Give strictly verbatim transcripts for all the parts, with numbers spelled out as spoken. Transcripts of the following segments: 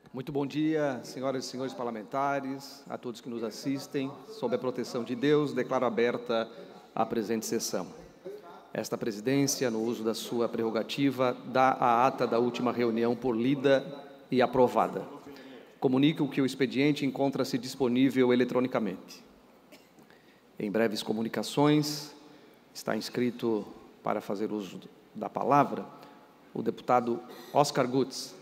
Muito bom dia, senhoras e senhores parlamentares, a todos que nos assistem. Sob a proteção de Deus, declaro aberta a presente sessão. Esta presidência, no uso da sua prerrogativa, dá a ata da última reunião por lida e aprovada. Comunico que o expediente encontra-se disponível eletronicamente. Em breves comunicações, está inscrito para fazer uso da palavra o deputado Oscar Gutz.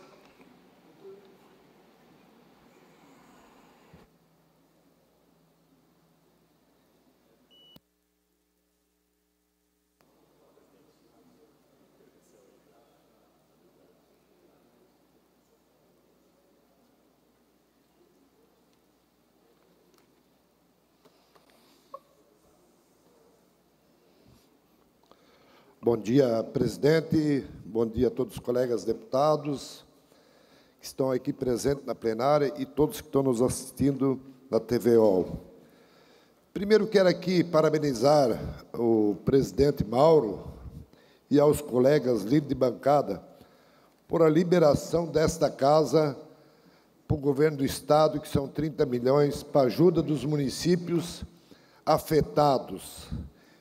Bom dia, presidente. Bom dia a todos os colegas deputados que estão aqui presentes na plenária e todos que estão nos assistindo na T V O. Primeiro, quero aqui parabenizar o presidente Mauro e aos colegas líderes de bancada por a liberação desta casa para o governo do Estado, que são trinta milhões, para a ajuda dos municípios afetados.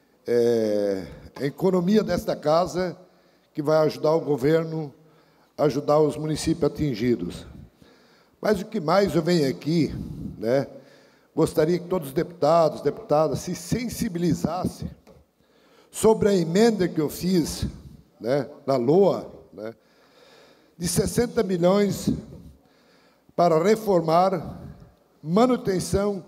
É, a economia desta casa que vai ajudar o governo a ajudar os municípios atingidos. Mas o que mais eu venho aqui, né, gostaria que todos os deputados, deputadas se sensibilizassem sobre a emenda que eu fiz, né, na L O A, né, de sessenta milhões para reformar, manutenção,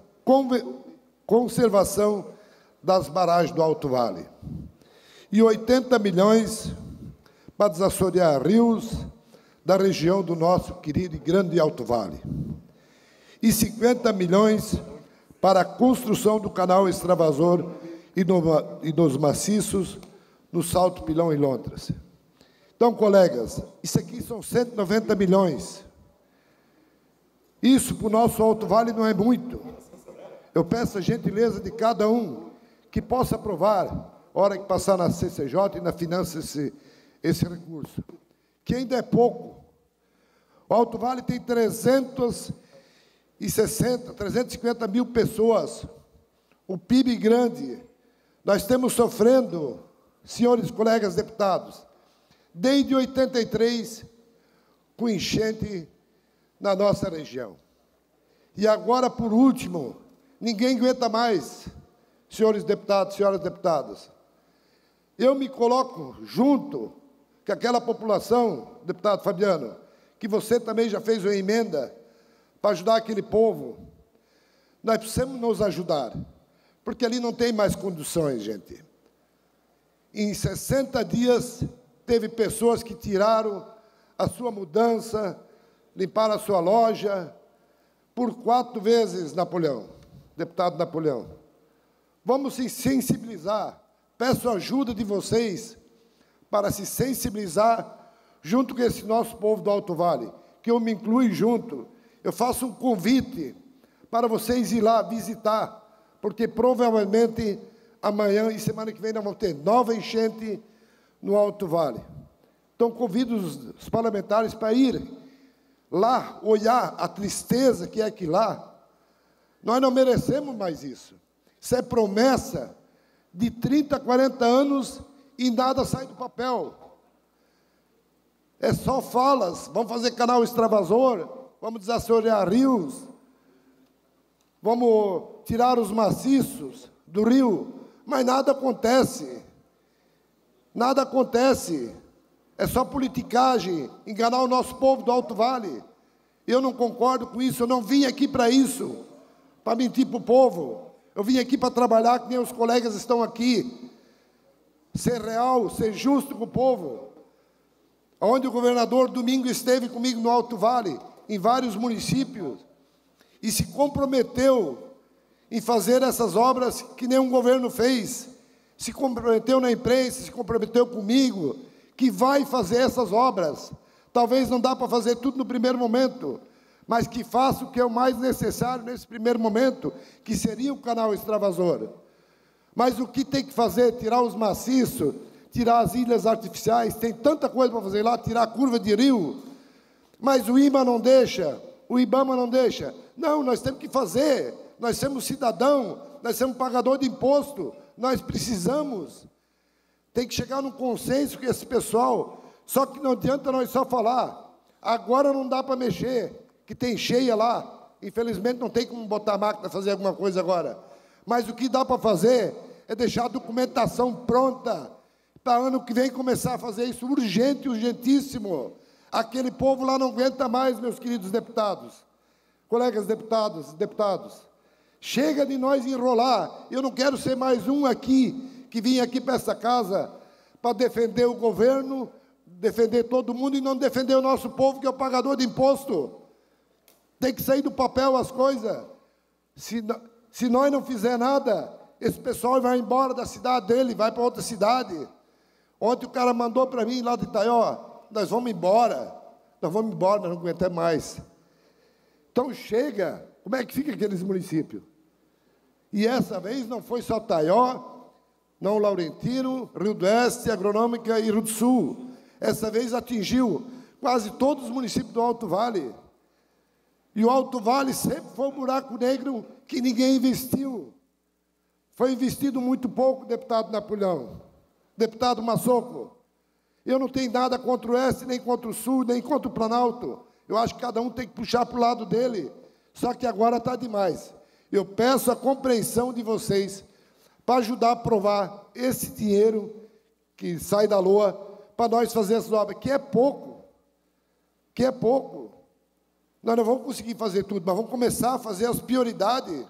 conservação das barragens do Alto Vale. E oitenta milhões para desassorear rios da região do nosso querido e grande Alto Vale. E cinquenta milhões para a construção do canal extravasor e, no, e dos maciços no Salto Pilão, em Londres. Então, colegas, isso aqui são cento e noventa milhões. Isso para o nosso Alto Vale não é muito. Eu peço a gentileza de cada um que possa aprovar, hora que passar na C C J e na finança esse, esse recurso, que ainda é pouco. O Alto Vale tem trezentos e sessenta, trezentos e cinquenta mil pessoas, o P I B grande. Nós estamos sofrendo, senhores colegas deputados, desde oitenta e três, com enchente na nossa região. E agora, por último, ninguém aguenta mais, senhores deputados, senhoras deputadas. Eu me coloco junto com aquela população, deputado Fabiano, que você também já fez uma emenda para ajudar aquele povo. Nós precisamos nos ajudar, porque ali não tem mais condições, gente. Em sessenta dias, teve pessoas que tiraram a sua mudança, limparam a sua loja, por quatro vezes, Napoleão, deputado Napoleão. Vamos se sensibilizar. Peço a ajuda de vocês para se sensibilizar junto com esse nosso povo do Alto Vale, que eu me incluo junto. Eu faço um convite para vocês ir lá visitar, porque provavelmente amanhã e semana que vem nós vamos ter nova enchente no Alto Vale. Então, convido os, os parlamentares para ir lá, olhar a tristeza que é que lá. Nós não merecemos mais isso. Isso é promessa de trinta, quarenta anos e nada sai do papel. É só falas. Vamos fazer canal extravasor, vamos desassorear rios, vamos tirar os maciços do rio, mas nada acontece. Nada acontece. É só politicagem, enganar o nosso povo do Alto Vale. Eu não concordo com isso, eu não vim aqui para isso, para mentir para o povo. Eu vim aqui para trabalhar, que nem os colegas estão aqui. Ser real, ser justo com o povo. Onde o governador domingo esteve comigo no Alto Vale, em vários municípios, e se comprometeu em fazer essas obras que nenhum governo fez. Se comprometeu na imprensa, se comprometeu comigo, que vai fazer essas obras. Talvez não dá para fazer tudo no primeiro momento, mas que faça o que é o mais necessário nesse primeiro momento, que seria o canal extravasor. Mas o que tem que fazer? Tirar os maciços, tirar as ilhas artificiais, tem tanta coisa para fazer lá, tirar a curva de rio, mas o I M A não deixa. o IBAMA não deixa. Não, nós temos que fazer, nós somos cidadão, nós somos pagador de imposto, nós precisamos. Tem que chegar num consenso com esse pessoal, só que não adianta nós só falar. Agora não dá para mexer, que tem cheia lá, infelizmente não tem como botar a máquina para fazer alguma coisa agora. Mas o que dá para fazer é deixar a documentação pronta, para ano que vem começar a fazer isso urgente, urgentíssimo. Aquele povo lá não aguenta mais, meus queridos deputados, colegas deputados, deputados. Chega de nós enrolar. Eu não quero ser mais um aqui, que vim aqui para essa casa, para defender o governo, defender todo mundo e não defender o nosso povo, que é o pagador de imposto. Tem que sair do papel as coisas. Se, se nós não fizer nada, esse pessoal vai embora da cidade dele, vai para outra cidade. Ontem o cara mandou para mim lá de Itaió, nós vamos embora, nós vamos embora, nós não aguentamos mais. Então chega, como é que fica aqueles municípios? E essa vez não foi só Itaió, não Laurentino, Rio do Oeste, Agronômica e Rio do Sul. Essa vez atingiu quase todos os municípios do Alto Vale. E o Alto Vale sempre foi um buraco negro que ninguém investiu. Foi investido muito pouco, deputado Napoleão, deputado Massoco. Eu não tenho nada contra o Oeste, nem contra o Sul, nem contra o Planalto. Eu acho que cada um tem que puxar para o lado dele. Só que agora está demais. Eu peço a compreensão de vocês para ajudar a aprovar esse dinheiro que sai da L O A para nós fazer essas obras, que é pouco. Que é pouco. Nós não vamos conseguir fazer tudo, mas vamos começar a fazer as prioridades.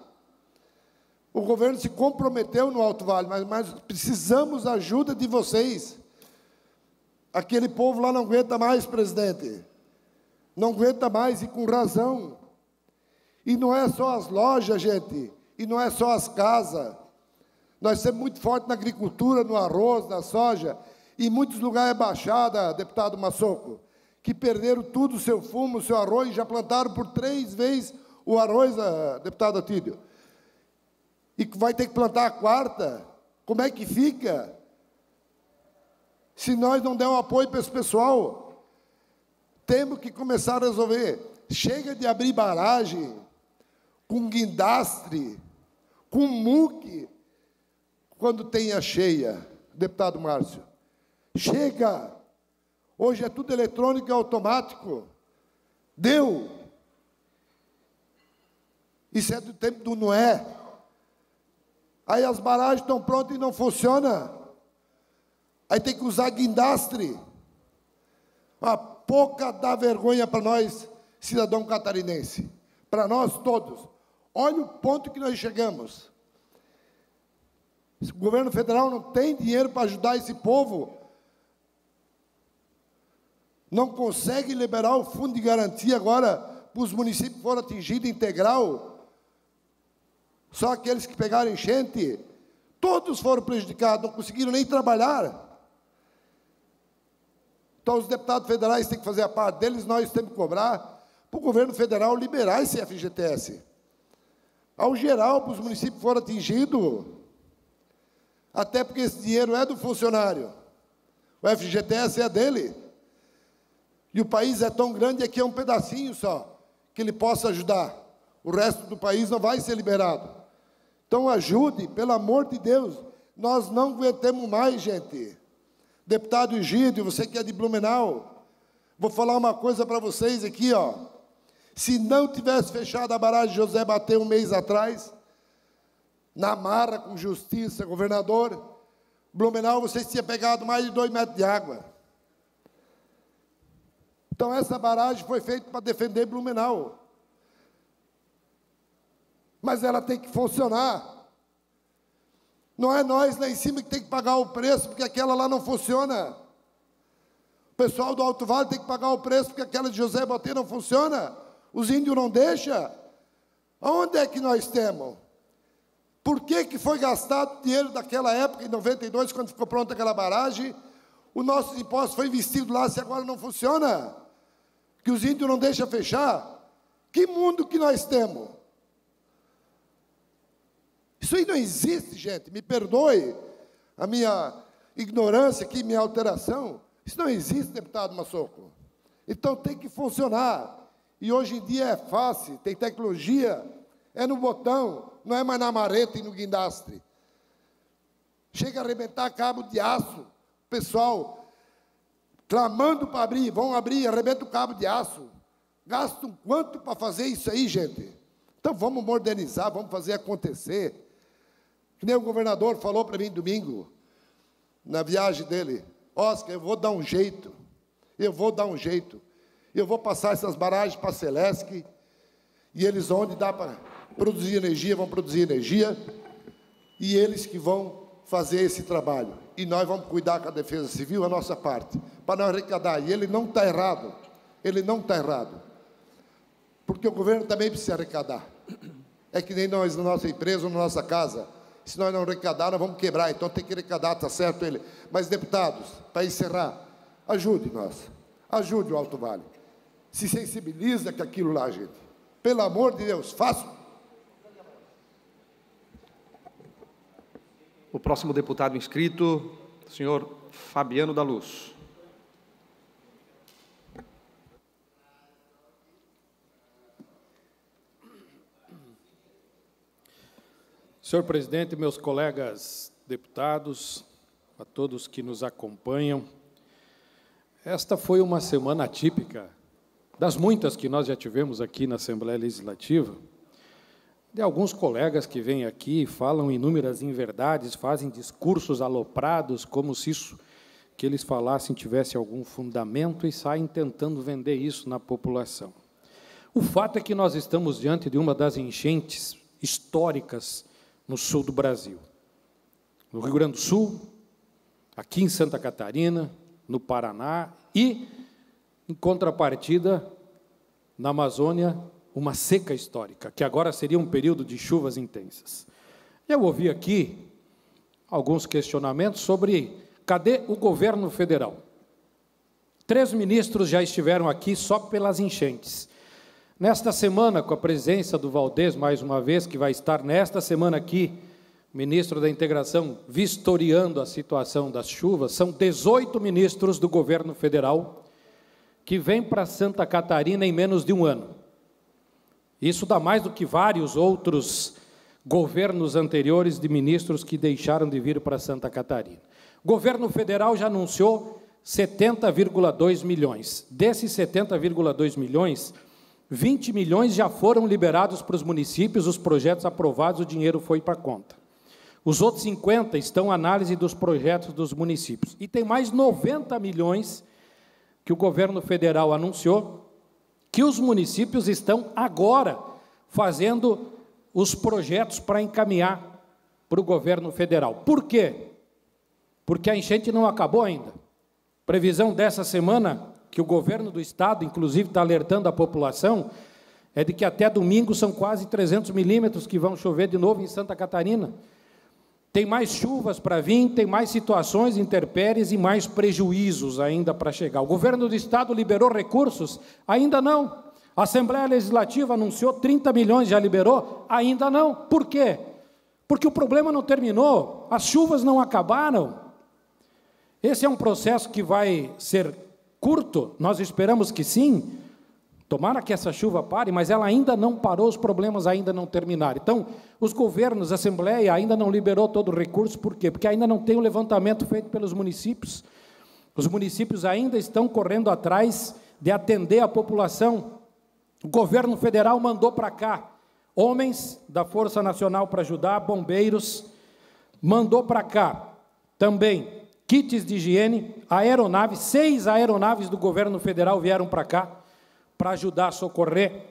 O governo se comprometeu no Alto Vale, mas, mas precisamos da ajuda de vocês. Aquele povo lá não aguenta mais, presidente. Não aguenta mais, e com razão. E não é só as lojas, gente, e não é só as casas. Nós somos muito fortes na agricultura, no arroz, na soja, e em muitos lugares é baixada, deputado Massoco, que perderam tudo, o seu fumo, o seu arroz, já plantaram por três vezes o arroz, deputado Atílio. E vai ter que plantar a quarta. Como é que fica? Se nós não dermos apoio para esse pessoal, temos que começar a resolver. Chega de abrir barragem com guindastre, com muque, quando tem a cheia, deputado Márcio. Chega! Hoje é tudo eletrônico e automático. Deu! Isso é do tempo do Noé. Aí as barragens estão prontas e não funcionam. Aí tem que usar guindastre. Uma pouca dá vergonha para nós, cidadão catarinense. Para nós todos. Olha o ponto que nós chegamos. O governo federal não tem dinheiro para ajudar esse povo. Não consegue liberar o fundo de garantia agora para os municípios que foram atingidos integral. Só aqueles que pegaram enchente. Todos foram prejudicados, não conseguiram nem trabalhar. Então, os deputados federais têm que fazer a parte deles, nós temos que cobrar para o governo federal liberar esse F G T S. Ao geral, para os municípios que foram atingidos, até porque esse dinheiro é do funcionário. O F G T S é dele. E o país é tão grande, aqui é um pedacinho só, que ele possa ajudar. O resto do país não vai ser liberado. Então, ajude, pelo amor de Deus. Nós não aguentamos mais, gente. Deputado Egídio, você que é de Blumenau, vou falar uma coisa para vocês aqui, ó. Se não tivesse fechado a barragem José Batê um mês atrás, na marra, com justiça, governador, Blumenau, vocês tinham pegado mais de dois metros de água. Então, essa barragem foi feita para defender Blumenau. Mas ela tem que funcionar. Não é nós lá em cima que tem que pagar o preço, porque aquela lá não funciona. O pessoal do Alto Vale tem que pagar o preço, porque aquela de José Batê não funciona. Os índios não deixam. Aonde é que nós temos? Por que que foi gastado dinheiro daquela época, em noventa e dois, quando ficou pronta aquela barragem? O nosso imposto foi investido lá, se agora não funciona? Que os índios não deixam fechar? Que mundo que nós temos? Isso aí não existe, gente. Me perdoe a minha ignorância aqui, minha alteração. Isso não existe, deputado Massoco. Então tem que funcionar. E hoje em dia é fácil, tem tecnologia, é no botão, não é mais na mareta e no guindastre. Chega a arrebentar cabo de aço, pessoal clamando para abrir, vão abrir, arrebenta o cabo de aço. Gastam quanto para fazer isso aí, gente? Então vamos modernizar, vamos fazer acontecer. Que nem o governador falou para mim domingo, na viagem dele, Oscar, eu vou dar um jeito, eu vou dar um jeito, eu vou passar essas barragens para a Celesc, e eles onde dá para produzir energia, vão produzir energia, e eles que vão fazer esse trabalho. E nós vamos cuidar com a Defesa Civil, a nossa parte, para nós arrecadar. E ele não está errado, ele não está errado, porque o governo também precisa arrecadar. É que nem nós, na nossa empresa, na nossa casa, se nós não arrecadar, nós vamos quebrar, então tem que arrecadar, está certo ele. Mas, deputados, para encerrar, ajude nós, ajude o Alto Vale. Se sensibiliza com aquilo lá, gente. Pelo amor de Deus, faça. O próximo deputado inscrito, o senhor Fabiano da Luz. Senhor presidente, meus colegas deputados, a todos que nos acompanham, esta foi uma semana atípica, das muitas que nós já tivemos aqui na Assembleia Legislativa, de alguns colegas que vêm aqui e falam inúmeras inverdades, fazem discursos aloprados, como se isso que eles falassem tivesse algum fundamento e saem tentando vender isso na população. O fato é que nós estamos diante de uma das enchentes históricas no sul do Brasil. No Rio Grande do Sul, aqui em Santa Catarina, no Paraná e, em contrapartida, na Amazônia, uma seca histórica, que agora seria um período de chuvas intensas. Eu ouvi aqui alguns questionamentos sobre cadê o governo federal. Três ministros já estiveram aqui só pelas enchentes. Nesta semana, com a presença do Valdez, mais uma vez, que vai estar nesta semana aqui, ministro da Integração, vistoriando a situação das chuvas, são dezoito ministros do governo federal que vêm para Santa Catarina em menos de um ano. Isso dá mais do que vários outros governos anteriores de ministros que deixaram de vir para Santa Catarina. O governo federal já anunciou setenta vírgula dois milhões. Desses setenta vírgula dois milhões, vinte milhões já foram liberados para os municípios, os projetos aprovados, o dinheiro foi para a conta. Os outros cinquenta estão à análise dos projetos dos municípios. E tem mais noventa milhões que o governo federal anunciou, que os municípios estão agora fazendo os projetos para encaminhar para o governo federal. Por quê? Porque a enchente não acabou ainda. Previsão dessa semana, que o governo do estado, inclusive, está alertando a população, é de que até domingo são quase trezentos milímetros que vão chover de novo em Santa Catarina. Tem mais chuvas para vir, tem mais situações intempéries e mais prejuízos ainda para chegar. O governo do estado liberou recursos? Ainda não. A Assembleia Legislativa anunciou trinta milhões, já liberou? Ainda não. Por quê? Porque o problema não terminou, as chuvas não acabaram. Esse é um processo que vai ser curto, nós esperamos que sim, tomara que essa chuva pare, mas ela ainda não parou, os problemas ainda não terminaram. Então, os governos, a Assembleia ainda não liberou todo o recurso, por quê? Porque ainda não tem o levantamento feito pelos municípios. Os municípios ainda estão correndo atrás de atender a população. O governo federal mandou para cá homens da Força Nacional para ajudar, bombeiros, mandou para cá também kits de higiene, aeronaves, seis aeronaves do governo federal vieram para cá para ajudar a socorrer.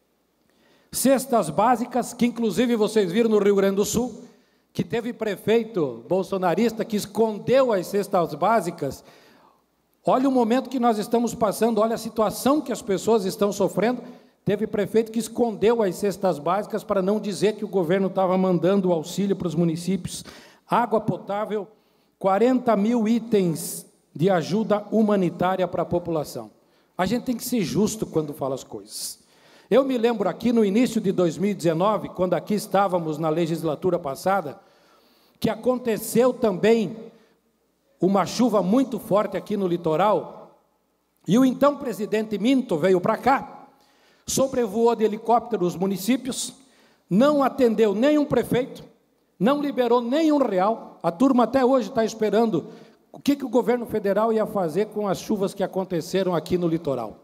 Cestas básicas, que inclusive vocês viram no Rio Grande do Sul, que teve prefeito bolsonarista que escondeu as cestas básicas. Olha o momento que nós estamos passando, olha a situação que as pessoas estão sofrendo. Teve prefeito que escondeu as cestas básicas para não dizer que o governo estava mandando o auxílio para os municípios. Água potável, quarenta mil itens de ajuda humanitária para a população. A gente tem que ser justo quando fala as coisas. Eu me lembro aqui no início de dois mil e dezenove, quando aqui estávamos na legislatura passada, que aconteceu também uma chuva muito forte aqui no litoral, e o então presidente Minto veio para cá, sobrevoou de helicóptero os municípios, não atendeu nenhum prefeito, não liberou nenhum real. A turma até hoje está esperando o que, que o governo federal ia fazer com as chuvas que aconteceram aqui no litoral.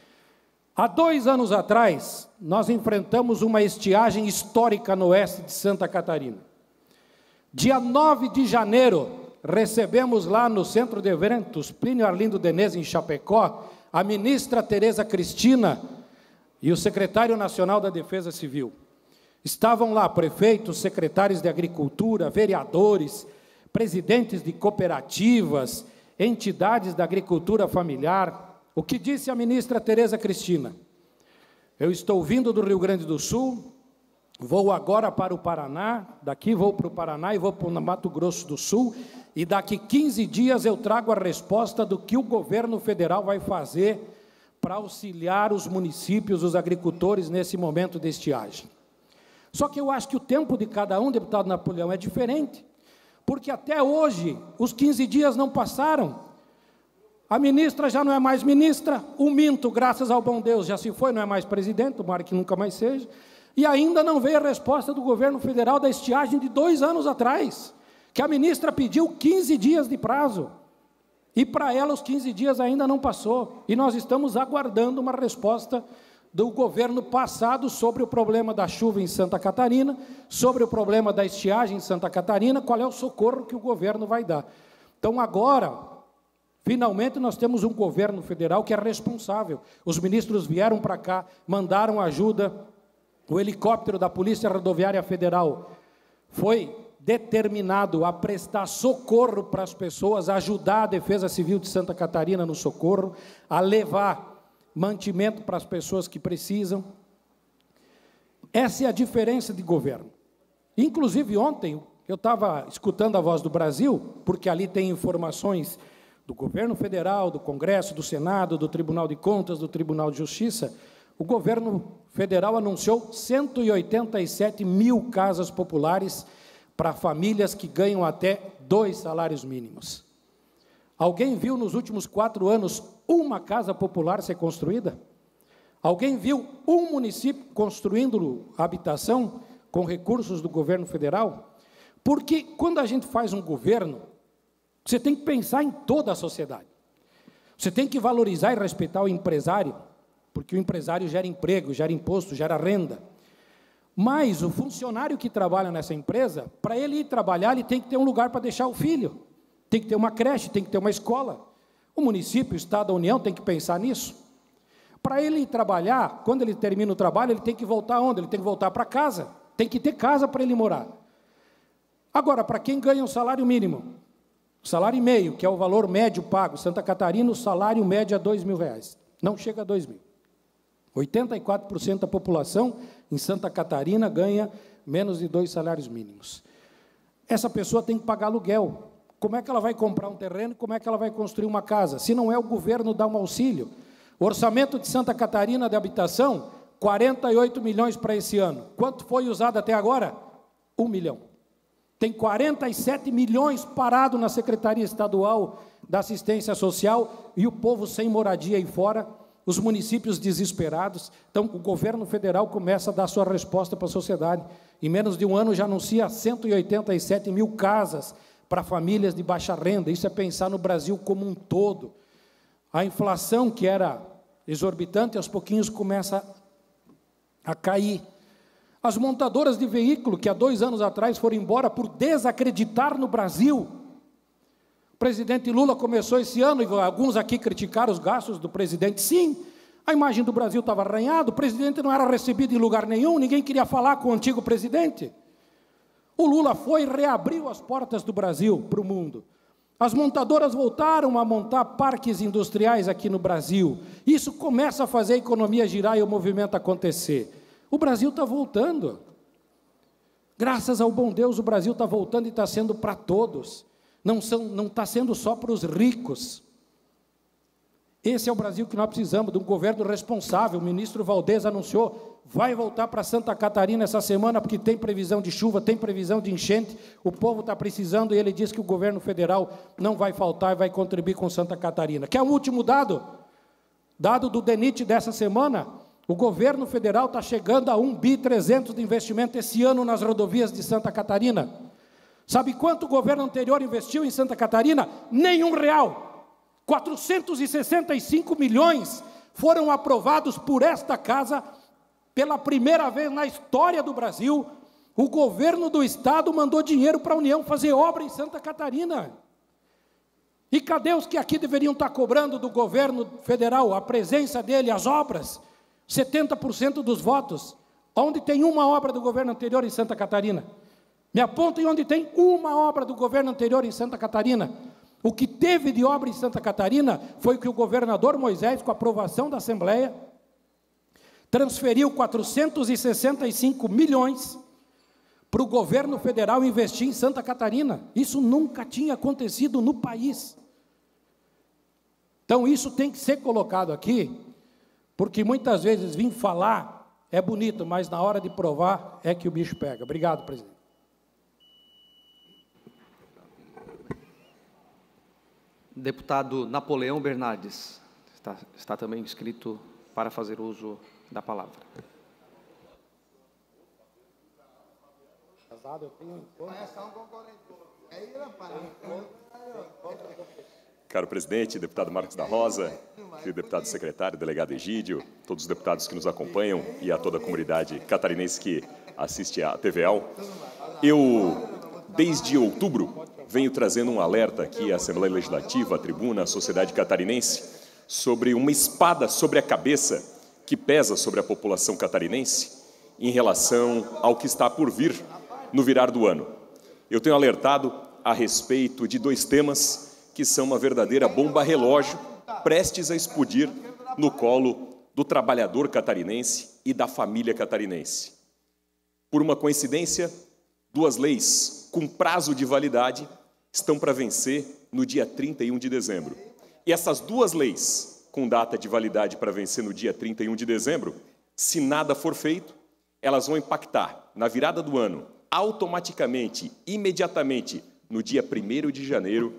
Há dois anos atrás, nós enfrentamos uma estiagem histórica no oeste de Santa Catarina. Dia nove de janeiro, recebemos lá no Centro de Eventos, Plínio Arlindo Denez, em Chapecó, a ministra Tereza Cristina e o secretário nacional da Defesa Civil. Estavam lá prefeitos, secretários de Agricultura, vereadores, presidentes de cooperativas, entidades da agricultura familiar. O que disse a ministra Tereza Cristina? Eu estou vindo do Rio Grande do Sul, vou agora para o Paraná, daqui vou para o Paraná e vou para o Mato Grosso do Sul, e daqui quinze dias eu trago a resposta do que o governo federal vai fazer para auxiliar os municípios, os agricultores, nesse momento de estiagem. Só que eu acho que o tempo de cada um, deputado Napoleão, é diferente, porque até hoje os quinze dias não passaram. A ministra já não é mais ministra, o Minto, graças ao bom Deus, já se foi, não é mais presidente, tomara que nunca mais seja, e ainda não veio a resposta do governo federal da estiagem de dois anos atrás, que a ministra pediu quinze dias de prazo, e para ela os quinze dias ainda não passou, e nós estamos aguardando uma resposta do governo passado sobre o problema da chuva em Santa Catarina, sobre o problema da estiagem em Santa Catarina, qual é o socorro que o governo vai dar. Então agora, finalmente nós temos um governo federal que é responsável. Os ministros vieram para cá, mandaram ajuda, o helicóptero da Polícia Rodoviária Federal foi determinado a prestar socorro para as pessoas, a ajudar a Defesa Civil de Santa Catarina no socorro, a levar mantimento para as pessoas que precisam. Essa é a diferença de governo. Inclusive ontem, eu estava escutando a Voz do Brasil, porque ali tem informações do governo federal, do Congresso, do Senado, do Tribunal de Contas, do Tribunal de Justiça. O governo federal anunciou cento e oitenta e sete mil casas populares para famílias que ganham até dois salários mínimos. Alguém viu nos últimos quatro anos uma casa popular ser construída? Alguém viu um município construindo habitação com recursos do governo federal? Porque quando a gente faz um governo, você tem que pensar em toda a sociedade. Você tem que valorizar e respeitar o empresário, porque o empresário gera emprego, gera imposto, gera renda. Mas o funcionário que trabalha nessa empresa, para ele ir trabalhar, ele tem que ter um lugar para deixar o filho. Tem que ter uma creche, tem que ter uma escola. O município, o Estado, a União tem que pensar nisso. Para ele ir trabalhar, quando ele termina o trabalho, ele tem que voltar onde? Ele tem que voltar para casa. Tem que ter casa para ele morar. Agora, para quem ganha um salário mínimo, salário e meio, que é o valor médio pago, Santa Catarina, o salário médio é dois mil reais. Não chega a dois mil. oitenta e quatro por cento da população em Santa Catarina ganha menos de dois salários mínimos. Essa pessoa tem que pagar aluguel. Como é que ela vai comprar um terreno? Como é que ela vai construir uma casa? Se não é o governo dar um auxílio. O orçamento de Santa Catarina de habitação, quarenta e oito milhões para esse ano. Quanto foi usado até agora? Um milhão. Tem quarenta e sete milhões parado na Secretaria Estadual da Assistência Social e o povo sem moradia aí fora, os municípios desesperados. Então, o governo federal começa a dar sua resposta para a sociedade. Em menos de um ano já anuncia cento e oitenta e sete mil casas para famílias de baixa renda. Isso é pensar no Brasil como um todo. A inflação, que era exorbitante, aos pouquinhos começa a cair. As montadoras de veículo, que há dois anos atrás foram embora por desacreditar no Brasil. O presidente Lula começou esse ano, e alguns aqui criticaram os gastos do presidente. Sim, a imagem do Brasil estava arranhada, o presidente não era recebido em lugar nenhum, ninguém queria falar com o antigo presidente. O Lula foi e reabriu as portas do Brasil para o mundo. As montadoras voltaram a montar parques industriais aqui no Brasil. Isso começa a fazer a economia girar e o movimento acontecer. O Brasil está voltando. Graças ao bom Deus, o Brasil está voltando e está sendo para todos. Não são, não está sendo só para os ricos. Esse é o Brasil que nós precisamos, de um governo responsável. O ministro Valdez anunciou, vai voltar para Santa Catarina essa semana, porque tem previsão de chuva, tem previsão de enchente, o povo está precisando, e ele diz que o governo federal não vai faltar e vai contribuir com Santa Catarina. Quer um último dado? Dado do DENIT dessa semana, O governo federal está chegando a um bi trezentos de investimento esse ano nas rodovias de Santa Catarina. Sabe quanto o governo anterior investiu em Santa Catarina? Nenhum real. quatrocentos e sessenta e cinco milhões foram aprovados por esta casa pela primeira vez na história do Brasil. O governo do estado mandou dinheiro para a União fazer obra em Santa Catarina. E cadê os que aqui deveriam estar cobrando do governo federal a presença dele, as obras? setenta por cento dos votos. Onde tem uma obra do governo anterior em Santa Catarina? Me apontem onde tem uma obra do governo anterior em Santa Catarina. O que teve de obra em Santa Catarina foi que o governador Moisés, com a aprovação da Assembleia, transferiu quatrocentos e sessenta e cinco milhões para o governo federal investir em Santa Catarina. Isso nunca tinha acontecido no país. Então, isso tem que ser colocado aqui, porque muitas vezes vir falar é bonito, mas na hora de provar é que o bicho pega. Obrigado, presidente. Deputado Napoleão Bernardes, está, está também inscrito para fazer uso da palavra. Caro presidente, deputado Marcos da Rosa, deputado secretário, delegado Egídio, todos os deputados que nos acompanham e a toda a comunidade catarinense que assiste à T V A L, eu, desde outubro, venho trazendo um alerta aqui à Assembleia Legislativa, à tribuna, à sociedade catarinense, sobre uma espada sobre a cabeça que pesa sobre a população catarinense em relação ao que está por vir no virar do ano. Eu tenho alertado a respeito de dois temas que são uma verdadeira bomba relógio prestes a explodir no colo do trabalhador catarinense e da família catarinense. Por uma coincidência, duas leis com prazo de validade estão para vencer no dia trinta e um de dezembro. E essas duas leis, com data de validade para vencer no dia trinta e um de dezembro, se nada for feito, elas vão impactar na virada do ano, automaticamente, imediatamente, no dia primeiro de janeiro,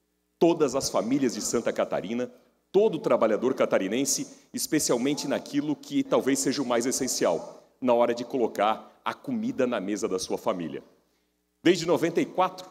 todas as famílias de Santa Catarina, todo trabalhador catarinense, especialmente naquilo que talvez seja o mais essencial, na hora de colocar a comida na mesa da sua família. Desde noventa e quatro,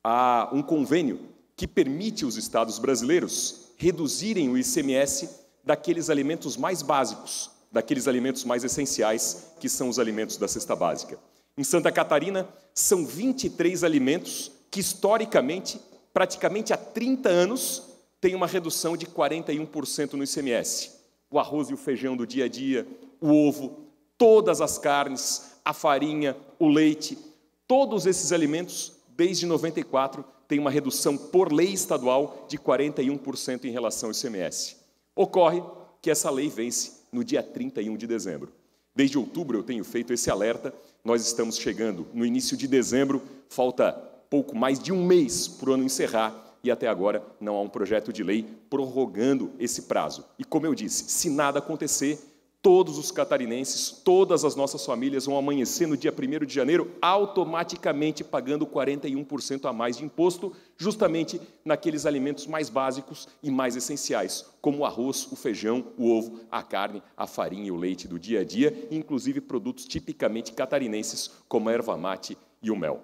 há um convênio que permite os estados brasileiros reduzirem o I C M S daqueles alimentos mais básicos, daqueles alimentos mais essenciais, que são os alimentos da cesta básica. Em Santa Catarina, são vinte e três alimentos que, historicamente, praticamente há trinta anos, têm uma redução de quarenta e um por cento no I C M S. O arroz e o feijão do dia a dia, o ovo, todas as carnes, a farinha, o leite, todos esses alimentos, desde noventa e quatro, têm uma redução por lei estadual de quarenta e um por cento em relação ao I C M S. Ocorre que essa lei vence no dia trinta e um de dezembro. Desde outubro eu tenho feito esse alerta, nós estamos chegando no início de dezembro, falta pouco mais de um mês para o ano encerrar e até agora não há um projeto de lei prorrogando esse prazo. E como eu disse, se nada acontecer, todos os catarinenses, todas as nossas famílias vão amanhecer no dia primeiro de janeiro automaticamente pagando quarenta e um por cento a mais de imposto, justamente naqueles alimentos mais básicos e mais essenciais, como o arroz, o feijão, o ovo, a carne, a farinha e o leite do dia a dia, inclusive produtos tipicamente catarinenses, como a erva mate e o mel.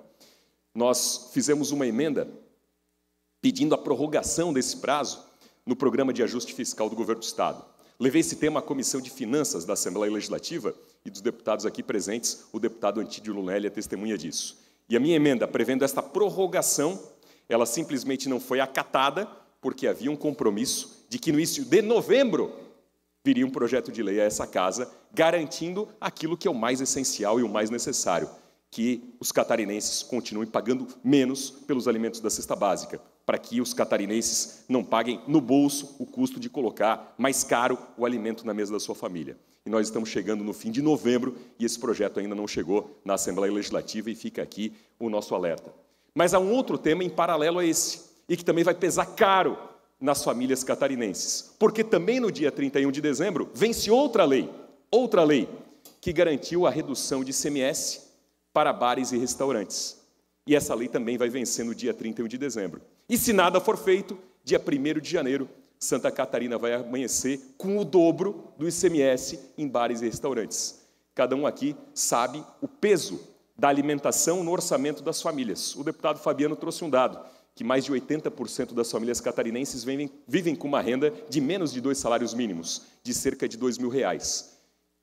Nós fizemos uma emenda pedindo a prorrogação desse prazo no Programa de Ajuste Fiscal do Governo do Estado. Levei esse tema à Comissão de Finanças da Assembleia Legislativa e dos deputados aqui presentes, o deputado Antídio Lunelli é testemunha disso. E a minha emenda, prevendo esta prorrogação, ela simplesmente não foi acatada, porque havia um compromisso de que no início de novembro viria um projeto de lei a essa casa, garantindo aquilo que é o mais essencial e o mais necessário, que os catarinenses continuem pagando menos pelos alimentos da cesta básica, para que os catarinenses não paguem no bolso o custo de colocar mais caro o alimento na mesa da sua família. E nós estamos chegando no fim de novembro e esse projeto ainda não chegou na Assembleia Legislativa e fica aqui o nosso alerta. Mas há um outro tema em paralelo a esse, e que também vai pesar caro nas famílias catarinenses, porque também no dia trinta e um de dezembro vence outra lei, outra lei, que garantiu a redução de I C M S para bares e restaurantes. E essa lei também vai vencer no dia trinta e um de dezembro. E se nada for feito, dia primeiro de janeiro Santa Catarina vai amanhecer com o dobro do I C M S em bares e restaurantes. Cada um aqui sabe o peso da alimentação no orçamento das famílias. O deputado Fabiano trouxe um dado, que mais de oitenta por cento das famílias catarinenses vivem, vivem com uma renda de menos de dois salários mínimos, de cerca de dois mil reais.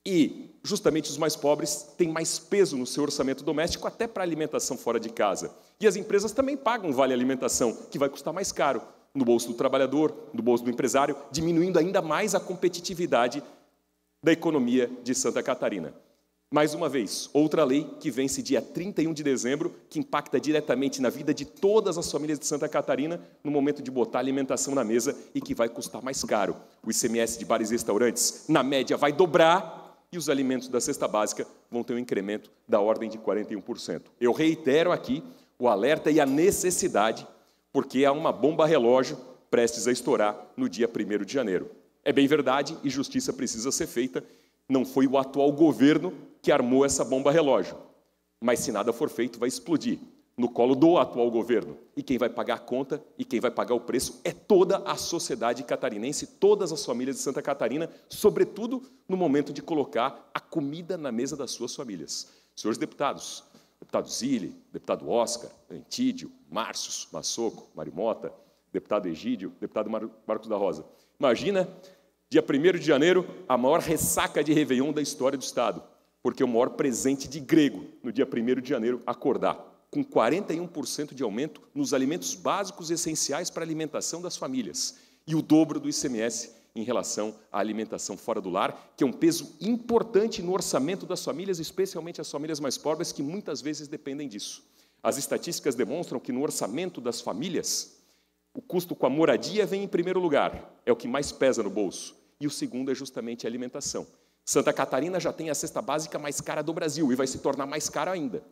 E, justamente, os mais pobres têm mais peso no seu orçamento doméstico, até para alimentação fora de casa. E as empresas também pagam vale alimentação, que vai custar mais caro, no bolso do trabalhador, no bolso do empresário, diminuindo ainda mais a competitividade da economia de Santa Catarina. Mais uma vez, outra lei que vence dia trinta e um de dezembro, que impacta diretamente na vida de todas as famílias de Santa Catarina, no momento de botar alimentação na mesa e que vai custar mais caro. O I C M S de bares e restaurantes, na média, vai dobrar e os alimentos da cesta básica vão ter um incremento da ordem de quarenta e um por cento. Eu reitero aqui o alerta e a necessidade, porque há uma bomba relógio prestes a estourar no dia primeiro de janeiro. É bem verdade e justiça precisa ser feita. Não foi o atual governo que armou essa bomba relógio. Mas, se nada for feito, vai explodir no colo do atual governo. E quem vai pagar a conta e quem vai pagar o preço é toda a sociedade catarinense, todas as famílias de Santa Catarina, sobretudo no momento de colocar a comida na mesa das suas famílias. Senhores deputados, deputado Zilli, deputado Oscar, Antídio, Márcios, Massoco, Mário Mota, deputado Egídio, deputado Mar Marcos da Rosa. Imagina, dia primeiro de janeiro, a maior ressaca de Réveillon da história do Estado, porque é o maior presente de grego, no dia primeiro de janeiro, acordar, com quarenta e um por cento de aumento nos alimentos básicos essenciais para a alimentação das famílias, e o dobro do I C M S em relação à alimentação fora do lar, que é um peso importante no orçamento das famílias, especialmente as famílias mais pobres, que muitas vezes dependem disso. As estatísticas demonstram que no orçamento das famílias, o custo com a moradia vem em primeiro lugar, é o que mais pesa no bolso, e o segundo é justamente a alimentação. Santa Catarina já tem a cesta básica mais cara do Brasil e vai se tornar mais cara ainda.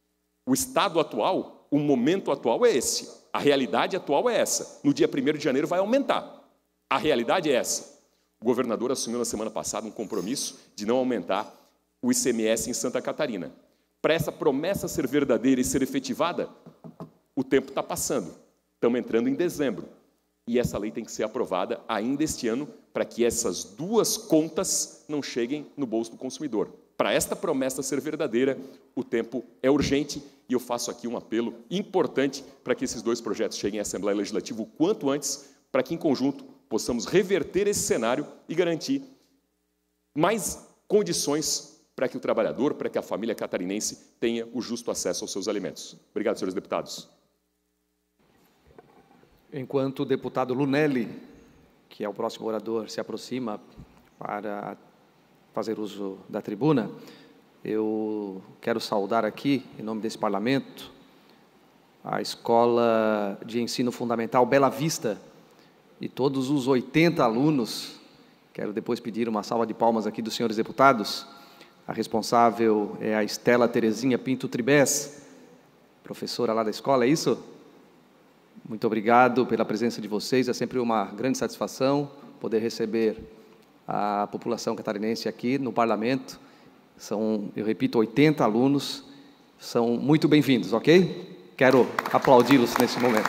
O estado atual, o momento atual é esse. A realidade atual é essa. No dia primeiro de janeiro vai aumentar. A realidade é essa. O governador assumiu na semana passada um compromisso de não aumentar o I C M S em Santa Catarina. Para essa promessa ser verdadeira e ser efetivada, o tempo está passando. Estamos entrando em dezembro. E essa lei tem que ser aprovada ainda este ano para que essas duas contas não cheguem no bolso do consumidor. Para esta promessa ser verdadeira, o tempo é urgente e eu faço aqui um apelo importante para que esses dois projetos cheguem à Assembleia Legislativa o quanto antes, para que, em conjunto, possamos reverter esse cenário e garantir mais condições para que o trabalhador, para que a família catarinense tenha o justo acesso aos seus alimentos. Obrigado, senhores deputados. Enquanto o deputado Lunelli, que é o próximo orador, se aproxima para fazer uso da tribuna, eu quero saudar aqui, em nome desse parlamento, a Escola de Ensino Fundamental Bela Vista e todos os oitenta alunos. Quero depois pedir uma salva de palmas aqui dos senhores deputados. A responsável é a Estela Terezinha Pinto Tribés, professora lá da escola, é isso? Muito obrigado pela presença de vocês, é sempre uma grande satisfação poder receber a população catarinense aqui no parlamento. São, eu repito, oitenta alunos, são muito bem-vindos, ok? Quero aplaudi-los nesse momento.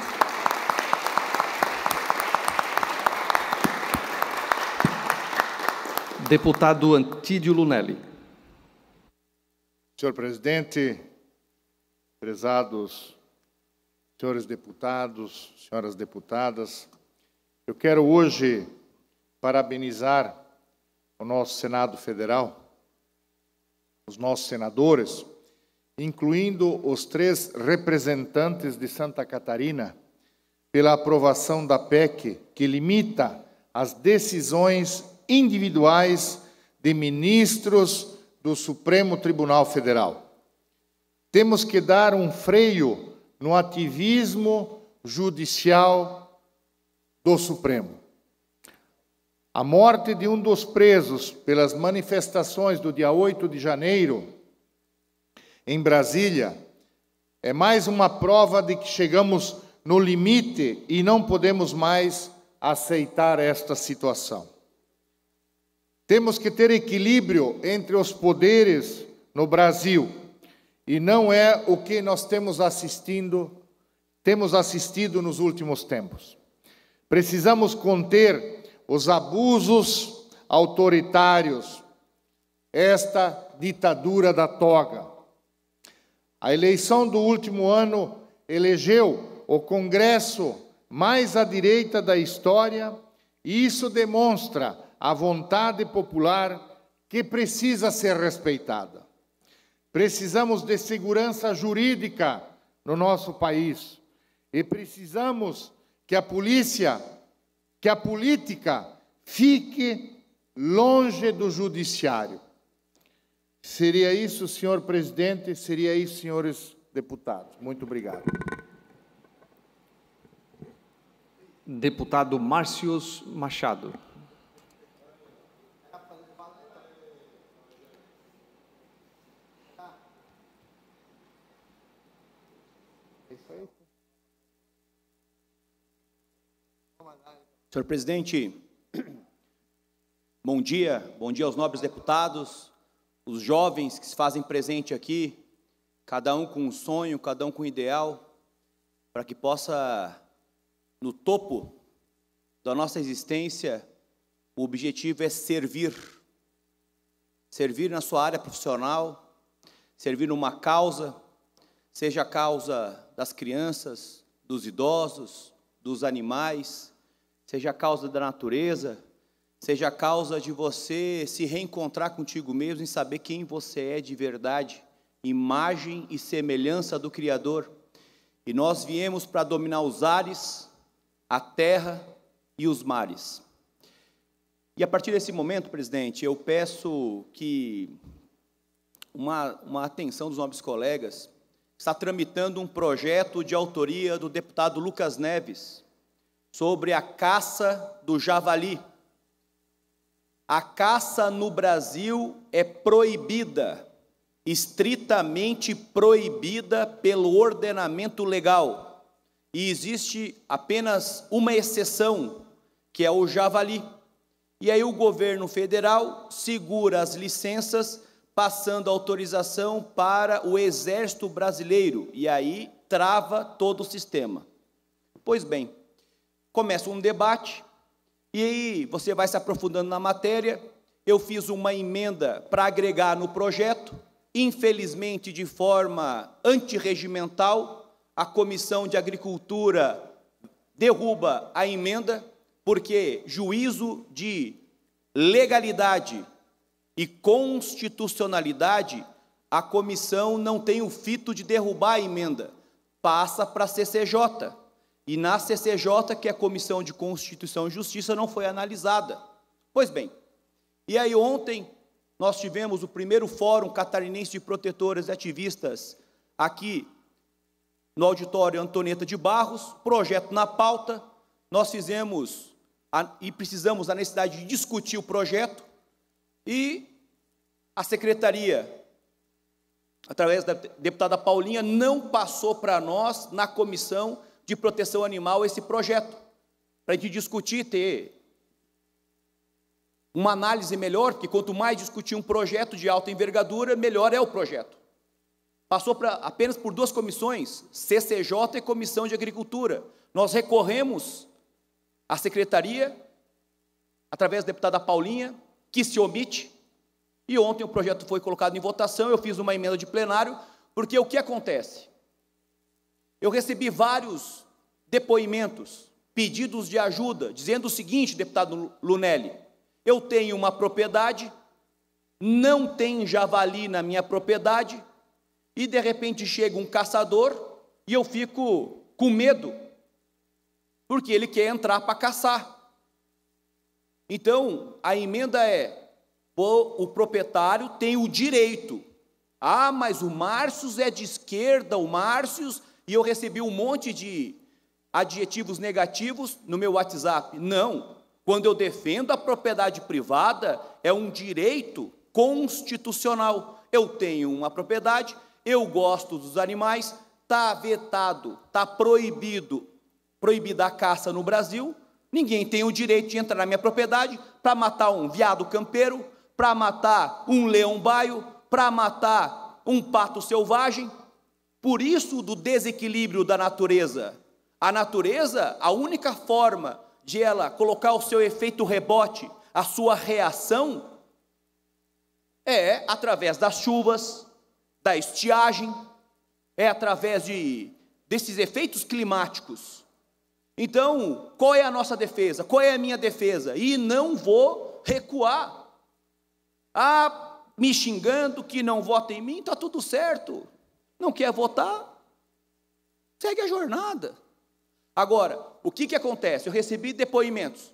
Deputado Antídio Lunelli. Senhor presidente, prezados senhores deputados, senhoras deputadas, eu quero hoje parabenizar o nosso Senado Federal, os nossos senadores, incluindo os três representantes de Santa Catarina, pela aprovação da P E C, que limita as decisões individuais de ministros do Supremo Tribunal Federal. Temos que dar um freio no ativismo judicial do Supremo. A morte de um dos presos pelas manifestações do dia oito de janeiro, em Brasília, é mais uma prova de que chegamos no limite e não podemos mais aceitar esta situação. Temos que ter equilíbrio entre os poderes no Brasil, e não é o que nós temos assistindo, temos assistido nos últimos tempos. Precisamos conter os abusos autoritários, esta ditadura da toga. A eleição do último ano elegeu o Congresso mais à direita da história, e isso demonstra a vontade popular que precisa ser respeitada. Precisamos de segurança jurídica no nosso país e precisamos que a polícia, que a política fique longe do judiciário. Seria isso, senhor presidente, seria isso, senhores deputados. Muito obrigado. Deputado Márcios Machado. Senhor presidente, bom dia, bom dia aos nobres deputados, os jovens que se fazem presente aqui, cada um com um sonho, cada um com um ideal, para que possa, no topo da nossa existência, o objetivo é servir, servir na sua área profissional, servir numa causa, seja a causa das crianças, dos idosos, dos animais, seja a causa da natureza, seja a causa de você se reencontrar contigo mesmo e saber quem você é de verdade, imagem e semelhança do Criador. E nós viemos para dominar os ares, a terra e os mares. E a partir desse momento, presidente, eu peço que uma, uma atenção dos nobres colegas. Está tramitando um projeto de autoria do deputado Lucas Neves sobre a caça do javali. A caça no Brasil é proibida, estritamente proibida pelo ordenamento legal. E existe apenas uma exceção, que é o javali. E aí o governo federal segura as licenças, passando autorização para o Exército Brasileiro, e aí trava todo o sistema. Pois bem, começa um debate, e aí você vai se aprofundando na matéria. Eu fiz uma emenda para agregar no projeto, infelizmente de forma antirregimental, a Comissão de Agricultura derruba a emenda, porque juízo de legalidade e constitucionalidade, a comissão não tem o fito de derrubar a emenda, passa para a C C J, e na C C J, que é a Comissão de Constituição e Justiça, não foi analisada. Pois bem, e aí ontem nós tivemos o primeiro Fórum Catarinense de Protetores e Ativistas aqui no auditório Antonieta de Barros, projeto na pauta, nós fizemos a, e precisamos da necessidade de discutir o projeto, e a secretaria, através da deputada Paulinha, não passou para nós, na Comissão de Proteção Animal, esse projeto, para a gente discutir, ter uma análise melhor, que quanto mais discutir um projeto de alta envergadura, melhor é o projeto. Passou pra, apenas por duas comissões, C C J e Comissão de Agricultura. Nós recorremos à secretaria, através da deputada Paulinha, que se omite, e ontem o projeto foi colocado em votação. Eu fiz uma emenda de plenário, porque o que acontece? Eu recebi vários depoimentos, pedidos de ajuda, dizendo o seguinte, deputado Lunelli: eu tenho uma propriedade, não tem javali na minha propriedade, e de repente chega um caçador, e eu fico com medo, porque ele quer entrar para caçar. Então, a emenda é: o, o proprietário tem o direito. Ah, mas o Márcios é de esquerda, o Márcios... E eu recebi um monte de adjetivos negativos no meu WhatsApp. Não, quando eu defendo a propriedade privada, é um direito constitucional. Eu tenho uma propriedade, eu gosto dos animais, está vetado, está proibido, proibida a caça no Brasil. Ninguém tem o direito de entrar na minha propriedade para matar um veado campeiro, para matar um leão-baio, para matar um pato selvagem. Por isso, do desequilíbrio da natureza. A natureza, a única forma de ela colocar o seu efeito rebote, a sua reação, é através das chuvas, da estiagem, é através de, desses efeitos climáticos. Então, qual é a nossa defesa? Qual é a minha defesa? E não vou recuar. Ah, me xingando que não vota em mim, está tudo certo. Não quer votar? Segue a jornada. Agora, o que, que acontece? Eu recebi depoimentos.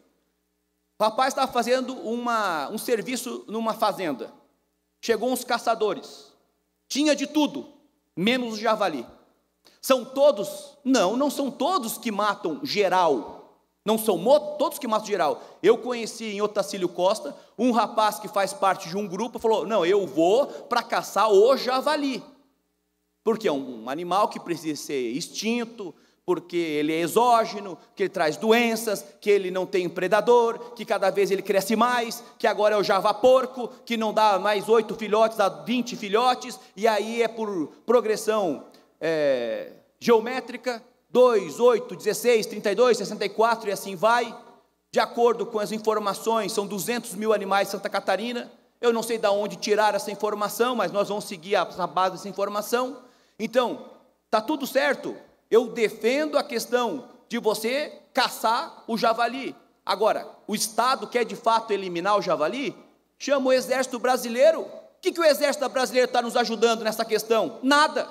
O rapaz estava fazendo uma, um serviço numa fazenda. Chegou uns caçadores. Tinha de tudo, menos o javali. São todos? Não, não são todos que matam geral. Não são todos que matam geral. Eu conheci em Otacílio Costa um rapaz que faz parte de um grupo, falou, não, eu vou para caçar o javali. Porque é um animal que precisa ser extinto, porque ele é exógeno, que ele traz doenças, que ele não tem predador, que cada vez ele cresce mais, que agora é o javaporco, que não dá mais oito filhotes, dá vinte filhotes, e aí é por progressão é, geométrica, dois, oito, dezesseis, trinta e dois, sessenta e quatro, e assim vai. De acordo com as informações, são duzentos mil animais em Santa Catarina. Eu não sei de onde tirar essa informação, mas nós vamos seguir a base dessa informação. Então, está tudo certo. Eu defendo a questão de você caçar o javali. Agora, o Estado quer de fato eliminar o javali? Chama o Exército Brasileiro. O que, que o Exército Brasileiro está nos ajudando nessa questão? Nada.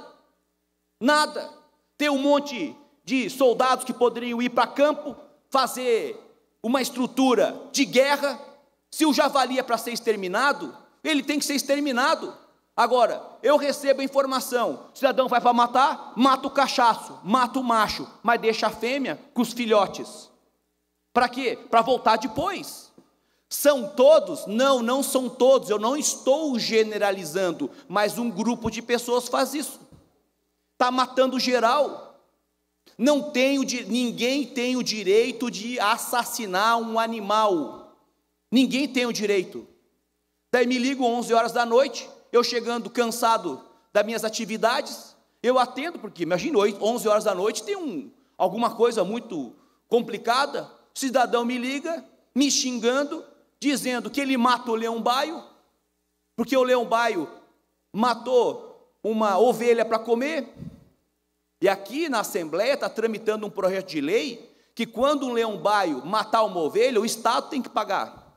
Nada. Tem um monte de soldados que poderiam ir para campo, fazer uma estrutura de guerra. Se o javali é para ser exterminado, ele tem que ser exterminado. Agora, eu recebo a informação, o cidadão vai para matar, mata o cachaço, mata o macho, mas deixa a fêmea com os filhotes. Para quê? Para voltar depois. São todos? Não, não são todos, eu não estou generalizando, mas um grupo de pessoas faz isso. Está matando geral. Não tem o, ninguém tem o direito de assassinar um animal. Ninguém tem o direito. Daí me ligo onze horas da noite, eu chegando cansado das minhas atividades, eu atendo, porque imagina, onze horas da noite tem um, alguma coisa muito complicada, o cidadão me liga, me xingando, dizendo que ele mata o leão-baio, porque o leão-baio matou uma ovelha para comer, e aqui na Assembleia está tramitando um projeto de lei, que quando um leão-baio matar uma ovelha, o Estado tem que pagar.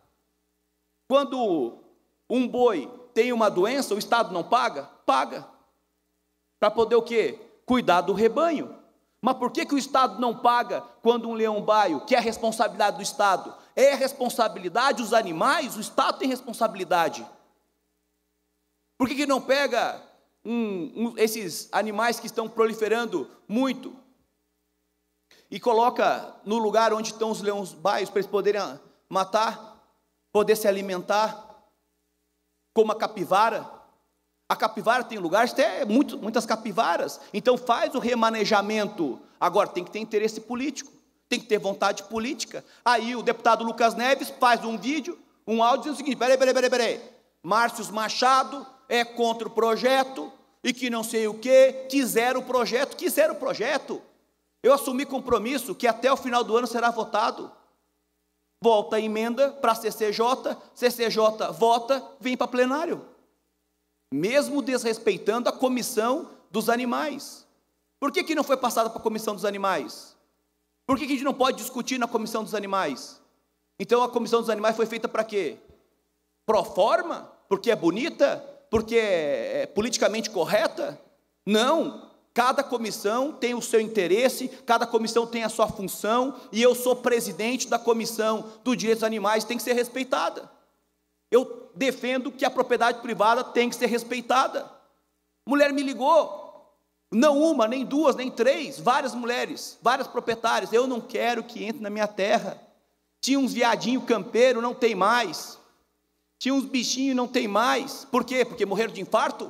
Quando um boi tem uma doença, o Estado não paga? Paga. Para poder o quê? Cuidar do rebanho. Mas por que, que o Estado não paga quando um leão-baio, que é a responsabilidade do Estado? É a responsabilidade dos animais, o Estado tem responsabilidade. Por que, que não pega um, um, esses animais que estão proliferando muito e coloca no lugar onde estão os leões-baios para eles poderem matar, poder se alimentar? Como a capivara. A capivara tem lugares, até muito, muitas capivaras, então faz o remanejamento. Agora tem que ter interesse político, tem que ter vontade política. Aí o deputado Lucas Neves faz um vídeo, um áudio dizendo o seguinte, peraí, peraí, peraí, peraí, Márcio Machado é contra o projeto, e que não sei o que, quiseram o projeto, quiseram o projeto. Eu assumi compromisso que até o final do ano será votado. Volta a emenda para a C C J, C C J vota, vem para plenário. Mesmo desrespeitando a comissão dos animais. Por que, que não foi passada para a comissão dos animais? Por que, que a gente não pode discutir na comissão dos animais? Então a comissão dos animais foi feita para quê? Pro forma? Porque é bonita? Porque é politicamente correta? Não. Cada comissão tem o seu interesse, cada comissão tem a sua função, e eu sou presidente da comissão dos direitos dos animais, tem que ser respeitada. Eu defendo que a propriedade privada tem que ser respeitada. Mulher me ligou, não uma, nem duas, nem três, várias mulheres, várias proprietárias, eu não quero que entre na minha terra. Tinha uns viadinhos campeiros, não tem mais. Tinha uns bichinhos, não tem mais. Por quê? Porque morreram de infarto?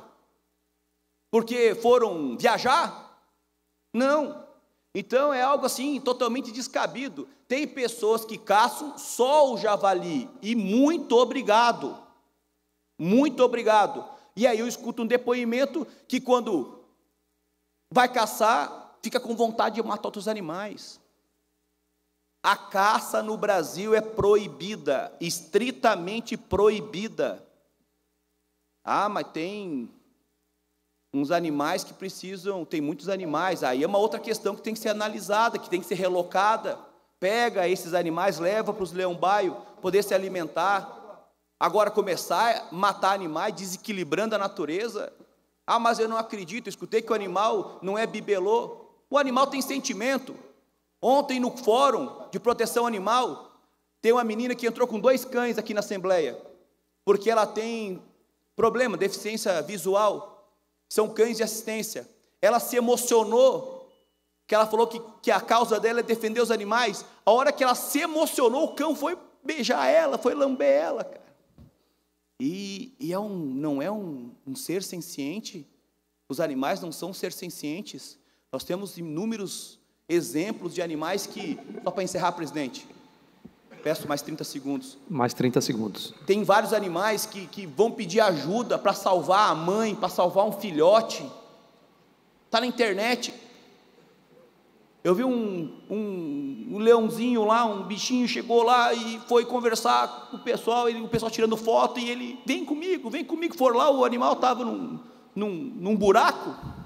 Porque foram viajar? Não. Então é algo assim, totalmente descabido. Tem pessoas que caçam só o javali, e muito obrigado, muito obrigado. E aí eu escuto um depoimento que quando vai caçar, fica com vontade de matar outros animais. A caça no Brasil é proibida, estritamente proibida. Ah, mas tem uns animais que precisam, tem muitos animais, aí é uma outra questão que tem que ser analisada, que tem que ser relocada. Pega esses animais, leva para os leão-baio, poder se alimentar. Agora começar a matar animais, desequilibrando a natureza. Ah, mas eu não acredito, eu escutei que o animal não é bibelô. O animal tem sentimento. Ontem, no fórum de proteção animal, tem uma menina que entrou com dois cães aqui na Assembleia, porque ela tem problema, deficiência visual, são cães de assistência. Ela se emocionou, que ela falou que, que a causa dela é defender os animais. A hora que ela se emocionou, o cão foi beijar ela, foi lamber ela, cara. E, e é um, não é um, um ser senciente? Os animais não são ser sencientes? Nós temos inúmeros exemplos de animais que... Só para encerrar, presidente, peço mais trinta segundos. Mais trinta segundos. Tem vários animais que, que vão pedir ajuda para salvar a mãe, para salvar um filhote. Está na internet. Eu vi um, um, um leãozinho lá, um bichinho chegou lá e foi conversar com o pessoal, ele, o pessoal tirando foto, e ele, vem comigo, vem comigo. For lá, o animal estava num, num, num buraco.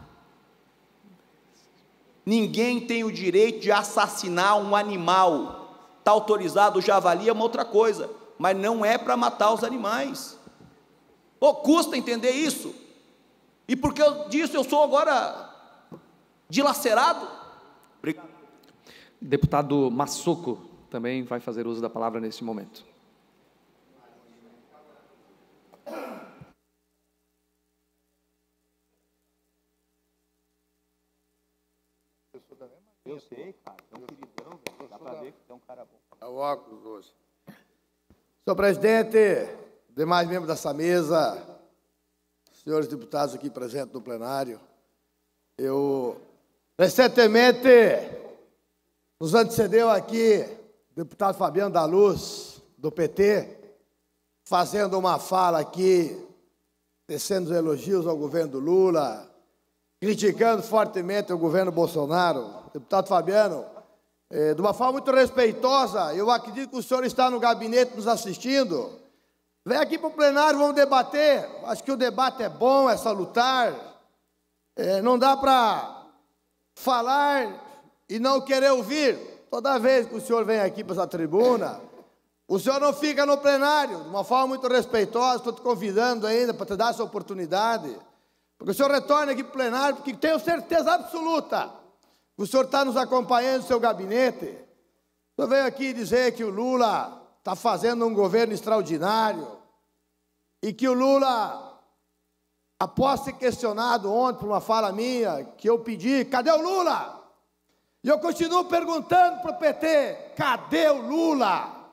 Ninguém tem o direito de assassinar um animal. Está autorizado o javali, é uma outra coisa, mas não é para matar os animais. Oh, custa entender isso? E porque eu, disso eu sou agora dilacerado? Obrigado. Deputado Massoco também vai fazer uso da palavra neste momento. Eu sei, cara, é um queridão, dá para ver que é um cara bom. É o óculos hoje. Senhor presidente, demais membros dessa mesa, senhores deputados aqui presentes no plenário, eu, recentemente, nos antecedeu aqui o deputado Fabiano da Luz, do P T, fazendo uma fala aqui, tecendo elogios ao governo do Lula, criticando fortemente o governo Bolsonaro. Deputado Fabiano, eh, de uma forma muito respeitosa, eu acredito que o senhor está no gabinete nos assistindo. Vem aqui para o plenário, vamos debater. Acho que o debate é bom, é salutar. Eh, não dá para falar e não querer ouvir. Toda vez que o senhor vem aqui para essa tribuna, o senhor não fica no plenário, de uma forma muito respeitosa. Estou te convidando ainda para te dar essa oportunidade. Porque o senhor retorna aqui para o plenário, porque tenho certeza absoluta que o senhor está nos acompanhando no seu gabinete. O senhor veio aqui dizer que o Lula está fazendo um governo extraordinário e que o Lula, após ser questionado ontem por uma fala minha, que eu pedi, cadê o Lula? E eu continuo perguntando para o P T, cadê o Lula?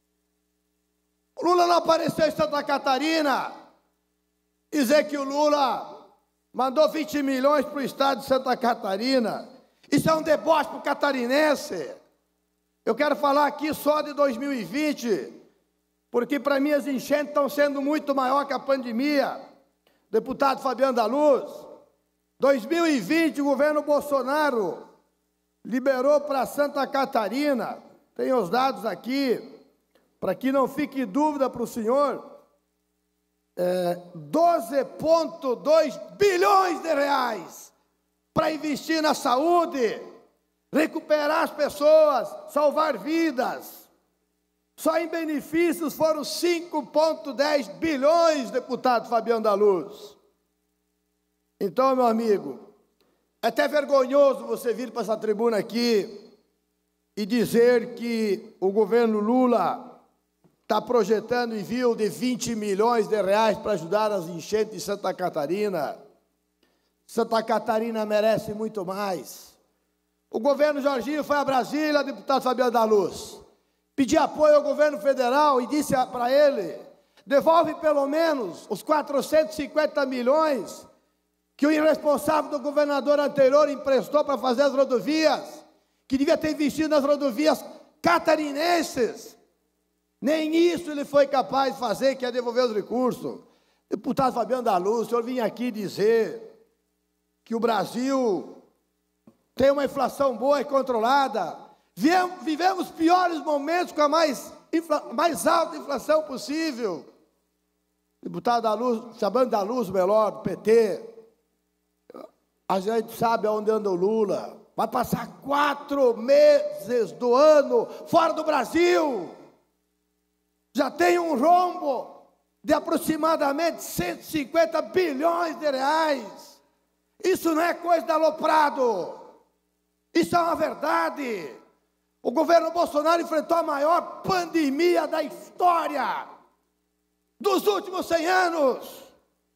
O Lula não apareceu em Santa Catarina. Dizer que o Lula mandou vinte milhões para o estado de Santa Catarina. Isso é um deboche para o catarinense. Eu quero falar aqui só de dois mil e vinte, porque para mim as enchentes estão sendo muito maior que a pandemia. Deputado Fabiano da Luz, dois mil e vinte o governo Bolsonaro liberou para Santa Catarina, tem os dados aqui, para que não fique dúvida para o senhor, é, doze vírgula dois bilhões de reais para investir na saúde, recuperar as pessoas, salvar vidas. Só em benefícios foram cinco vírgula dez bilhões, deputado Fabiano da Luz. Então, meu amigo, é até vergonhoso você vir para essa tribuna aqui e dizer que o governo Lula está projetando envio de vinte milhões de reais para ajudar as enchentes de Santa Catarina. Santa Catarina merece muito mais. O governo Jorginho foi a Brasília, deputado Fabiano da Luz, pediu apoio ao governo federal e disse para ele, devolve pelo menos os quatrocentos e cinquenta milhões que o irresponsável do governador anterior emprestou para fazer as rodovias, que devia ter investido nas rodovias catarinenses. Nem isso ele foi capaz de fazer, que é devolver os recursos. Deputado Fabiano da Luz, o senhor vinha aqui dizer que o Brasil tem uma inflação boa e controlada. Vivemos piores momentos com a mais, infla, mais alta inflação possível. Deputado da Luz, chamando da Luz melhor, do P T. A gente sabe aonde anda o Lula. Vai passar quatro meses do ano fora do Brasil. Já tem um rombo de aproximadamente cento e cinquenta bilhões de reais. Isso não é coisa de aloprado. Isso é uma verdade. O governo Bolsonaro enfrentou a maior pandemia da história dos últimos cem anos.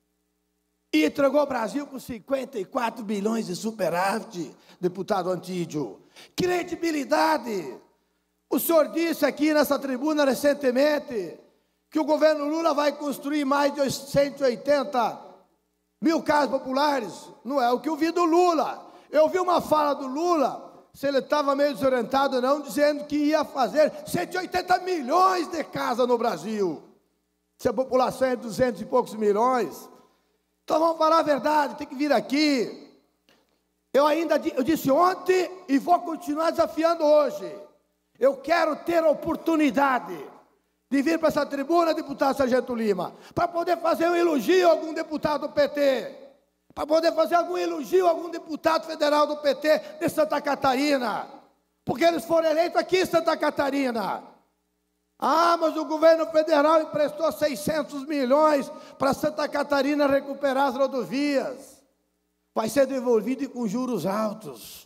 E entregou o Brasil com cinquenta e quatro bilhões de superávit, deputado Antídio. Credibilidade. O senhor disse aqui nessa tribuna recentemente que o governo Lula vai construir mais de cento e oitenta mil casas populares. Não é o que eu vi do Lula. Eu vi uma fala do Lula, se ele estava meio desorientado ou não, dizendo que ia fazer cento e oitenta milhões de casas no Brasil. Se a população é duzentos e poucos milhões. Então vamos falar a verdade, tem que vir aqui. Eu ainda eu disse ontem e vou continuar desafiando hoje. Eu quero ter a oportunidade de vir para essa tribuna, deputado Sargento Lima, para poder fazer um elogio a algum deputado do P T, para poder fazer algum elogio a algum deputado federal do P T de Santa Catarina, porque eles foram eleitos aqui em Santa Catarina. Ah, mas o governo federal emprestou seiscentos milhões para Santa Catarina recuperar as rodovias. Vai ser devolvido com juros altos.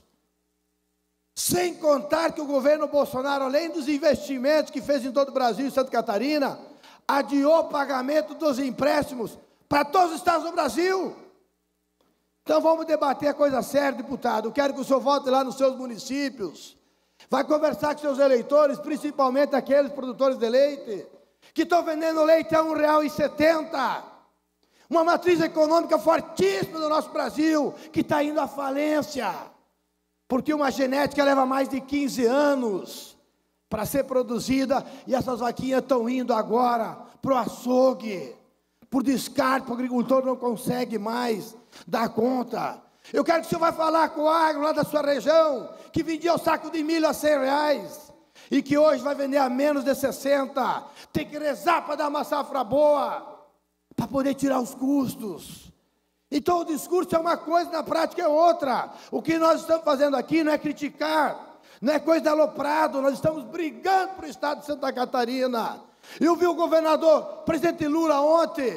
Sem contar que o governo Bolsonaro, além dos investimentos que fez em todo o Brasil e Santa Catarina, adiou o pagamento dos empréstimos para todos os estados do Brasil. Então vamos debater a coisa séria, deputado. Eu quero que o senhor volte lá nos seus municípios. Vai conversar com seus eleitores, principalmente aqueles produtores de leite, que estão vendendo leite a um real e setenta. Uma matriz econômica fortíssima do nosso Brasil, que está indo à falência. Porque uma genética leva mais de quinze anos para ser produzida, e essas vaquinhas estão indo agora para o açougue. Por descarte, o agricultor não consegue mais dar conta. Eu quero que o senhor vá falar com o agro lá da sua região, que vendia o saco de milho a cem reais, e que hoje vai vender a menos de sessenta. Tem que rezar para dar uma safra boa, para poder tirar os custos. Então o discurso é uma coisa, na prática é outra. O que nós estamos fazendo aqui não é criticar, não é coisa de aloprado, nós estamos brigando para o estado de Santa Catarina. Eu vi o governador, presidente Lula ontem,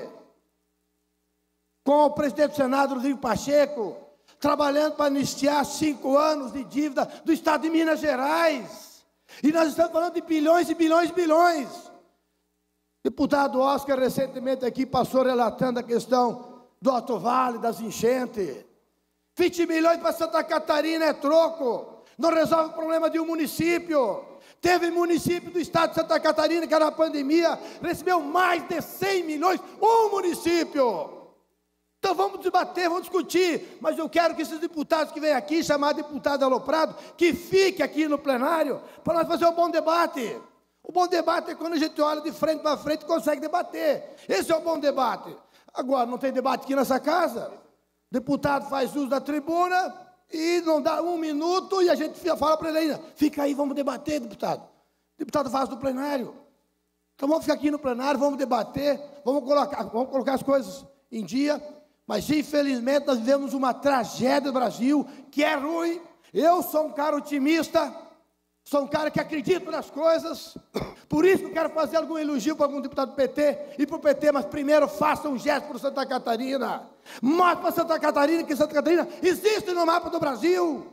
com o presidente do Senado, Rodrigo Pacheco, trabalhando para anistiar cinco anos de dívida do estado de Minas Gerais. E nós estamos falando de bilhões e bilhões e bilhões. Deputado Oscar, recentemente aqui, passou relatando a questão do Alto Vale, das enchentes. vinte milhões para Santa Catarina é troco. Não resolve o problema de um município. Teve município do estado de Santa Catarina que na pandemia recebeu mais de cem milhões, um município. Então vamos debater, vamos discutir, mas eu quero que esses deputados que vêm aqui, chamar deputado aloprado, que fique aqui no plenário, para nós fazer um bom debate. O bom debate é quando a gente olha de frente para frente e consegue debater. Esse é o bom debate. Agora, não tem debate aqui nessa casa. O deputado faz uso da tribuna e não dá um minuto e a gente fala para ele ainda, fica aí, vamos debater, deputado. O deputado faz do plenário. Então vamos ficar aqui no plenário, vamos debater, vamos colocar, vamos colocar as coisas em dia. Mas, infelizmente, nós vivemos uma tragédia no Brasil, que é ruim. Eu sou um cara otimista, sou um cara que acredita nas coisas. Por isso que eu quero fazer algum elogio para algum deputado do P T e para o P T, mas primeiro faça um gesto para Santa Catarina. Mostre para Santa Catarina que Santa Catarina existe no mapa do Brasil.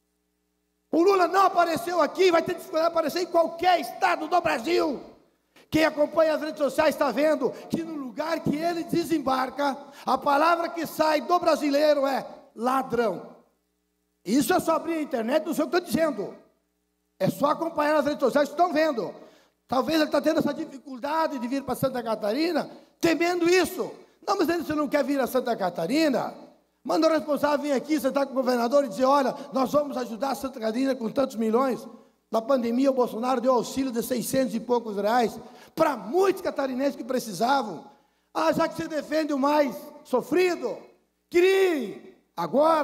O Lula não apareceu aqui, vai ter dificuldade de aparecer em qualquer estado do Brasil. Quem acompanha as redes sociais está vendo que no lugar que ele desembarca, a palavra que sai do brasileiro é ladrão. Isso é só abrir a internet, não sei o que eu estou dizendo. É só acompanhar as redes sociais que estão vendo. Talvez ele está tendo essa dificuldade de vir para Santa Catarina, temendo isso. Não, mas ele, você não quer vir a Santa Catarina? Manda o responsável vir aqui, sentar com o governador e dizer, olha, nós vamos ajudar a Santa Catarina com tantos milhões. Na pandemia, o Bolsonaro deu auxílio de seiscentos e poucos reais para muitos catarinenses que precisavam. Ah, já que você defende o mais sofrido, crie agora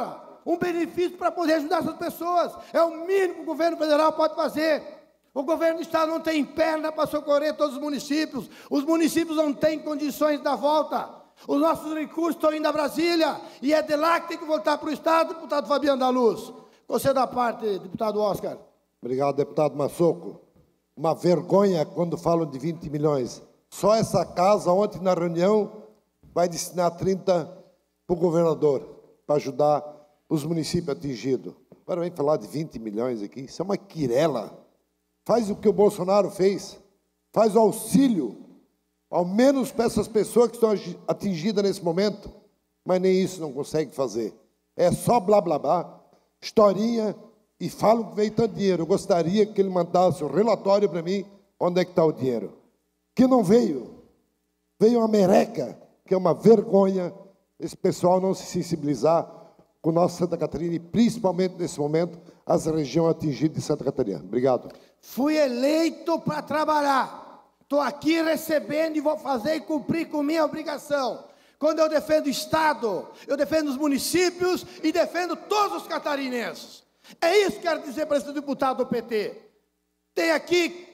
um benefício para poder ajudar essas pessoas. É o mínimo que o governo federal pode fazer. O governo do estado não tem perna para socorrer todos os municípios. Os municípios não têm condições de dar volta. Os nossos recursos estão indo a Brasília, e é de lá que tem que voltar para o estado, deputado Fabiano da Luz. Você da parte, deputado Oscar. Obrigado, deputado Massoco. Uma vergonha quando falam de vinte milhões. Só essa casa, ontem na reunião, vai destinar trinta para o governador, para ajudar os municípios atingidos. Agora vem falar de vinte milhões aqui, isso é uma quirela. Faz o que o Bolsonaro fez, faz o auxílio, ao menos para essas pessoas que estão atingidas nesse momento, mas nem isso não consegue fazer. É só blá, blá, blá, historinha, e falam que veio tanto dinheiro. Eu gostaria que ele mandasse o relatório para mim, onde é que está o dinheiro. Que não veio. Veio uma mereca, que é uma vergonha esse pessoal não se sensibilizar com nossa Santa Catarina, e principalmente nesse momento, as regiões atingidas de Santa Catarina. Obrigado. Fui eleito para trabalhar. Estou aqui recebendo e vou fazer e cumprir com minha obrigação. Quando eu defendo o Estado, eu defendo os municípios e defendo todos os catarinenses. É isso que quero dizer para esse deputado do P T. Tem aqui,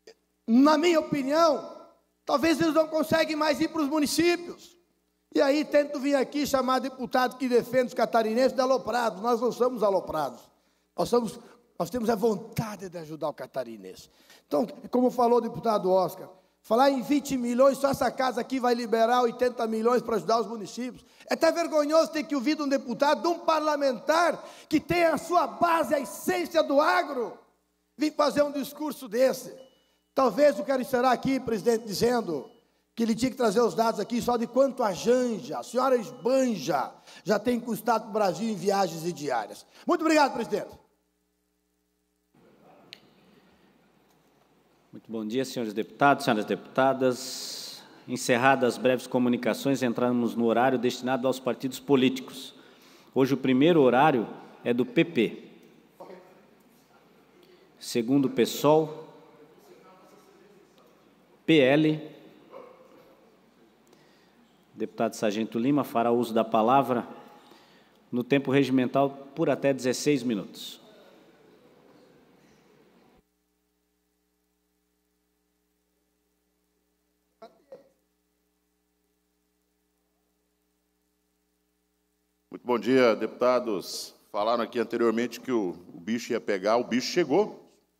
na minha opinião, talvez eles não conseguem mais ir para os municípios. E aí tento vir aqui chamar deputado que defende os catarinenses de aloprados. Nós não somos aloprados. Nós, somos, nós temos a vontade de ajudar o catarinense. Então, como falou o deputado Oscar, falar em vinte milhões, só essa casa aqui vai liberar oitenta milhões para ajudar os municípios. É até vergonhoso ter que ouvir de um deputado, de um parlamentar, que tem a sua base, a essência do agro, vir fazer um discurso desse. Talvez o cara estará aqui, presidente, dizendo que ele tinha que trazer os dados aqui só de quanto a Janja, a senhora Esbanja, já tem custado para o Brasil em viagens e diárias. Muito obrigado, presidente. Muito bom dia, senhores deputados, senhoras deputadas. Encerradas as breves comunicações, entramos no horário destinado aos partidos políticos. Hoje o primeiro horário é do P P. Segundo o PSOL, P L. Deputado Sargento Lima fará uso da palavra no tempo regimental por até dezesseis minutos. Muito bom dia, deputados. Falaram aqui anteriormente que o, o bicho ia pegar, o bicho chegou.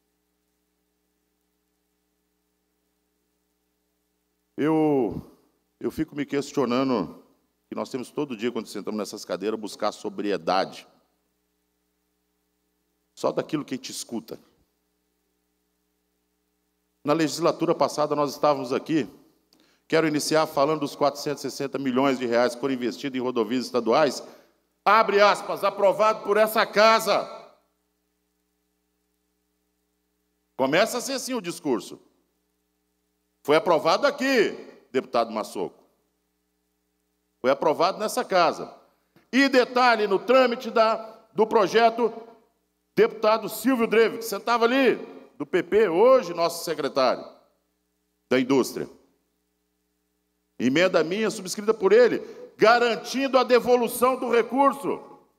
Eu, eu fico me questionando que nós temos todo dia, quando sentamos nessas cadeiras, buscar sobriedade. Só daquilo que a gente escuta. Na legislatura passada, nós estávamos aqui. Quero iniciar falando dos quatrocentos e sessenta milhões de reais que foram investidos em rodovias estaduais. Abre aspas, aprovado por essa casa. Começa a ser assim o discurso. Foi aprovado aqui, deputado Massoco. Foi aprovado nessa casa. E detalhe, no trâmite da, do projeto, deputado Silvio Dreve, que sentava ali, do P P, hoje nosso secretário da Indústria. Emenda minha, subscrita por ele, garantindo a devolução do recurso.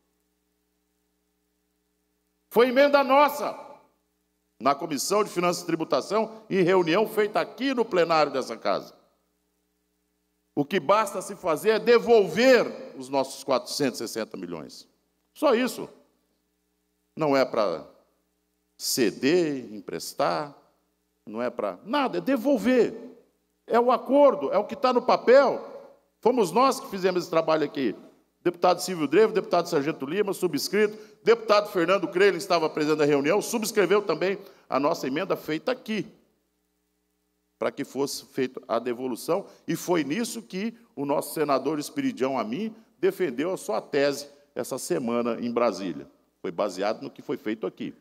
Foi emenda nossa, na Comissão de Finanças e Tributação, em reunião feita aqui no plenário dessa casa. O que basta se fazer é devolver os nossos quatrocentos e sessenta milhões. Só isso. Não é para ceder, emprestar, não é para nada, é devolver. É o acordo, é o que está no papel. Fomos nós que fizemos esse trabalho aqui. Deputado Silvio Dreve, deputado Sargento Lima, subscrito, deputado Fernando Crelin estava presente na reunião, subscreveu também a nossa emenda feita aqui, para que fosse feita a devolução, e foi nisso que o nosso senador Espiridião Amin defendeu a sua tese essa semana em Brasília. Foi baseado no que foi feito aqui.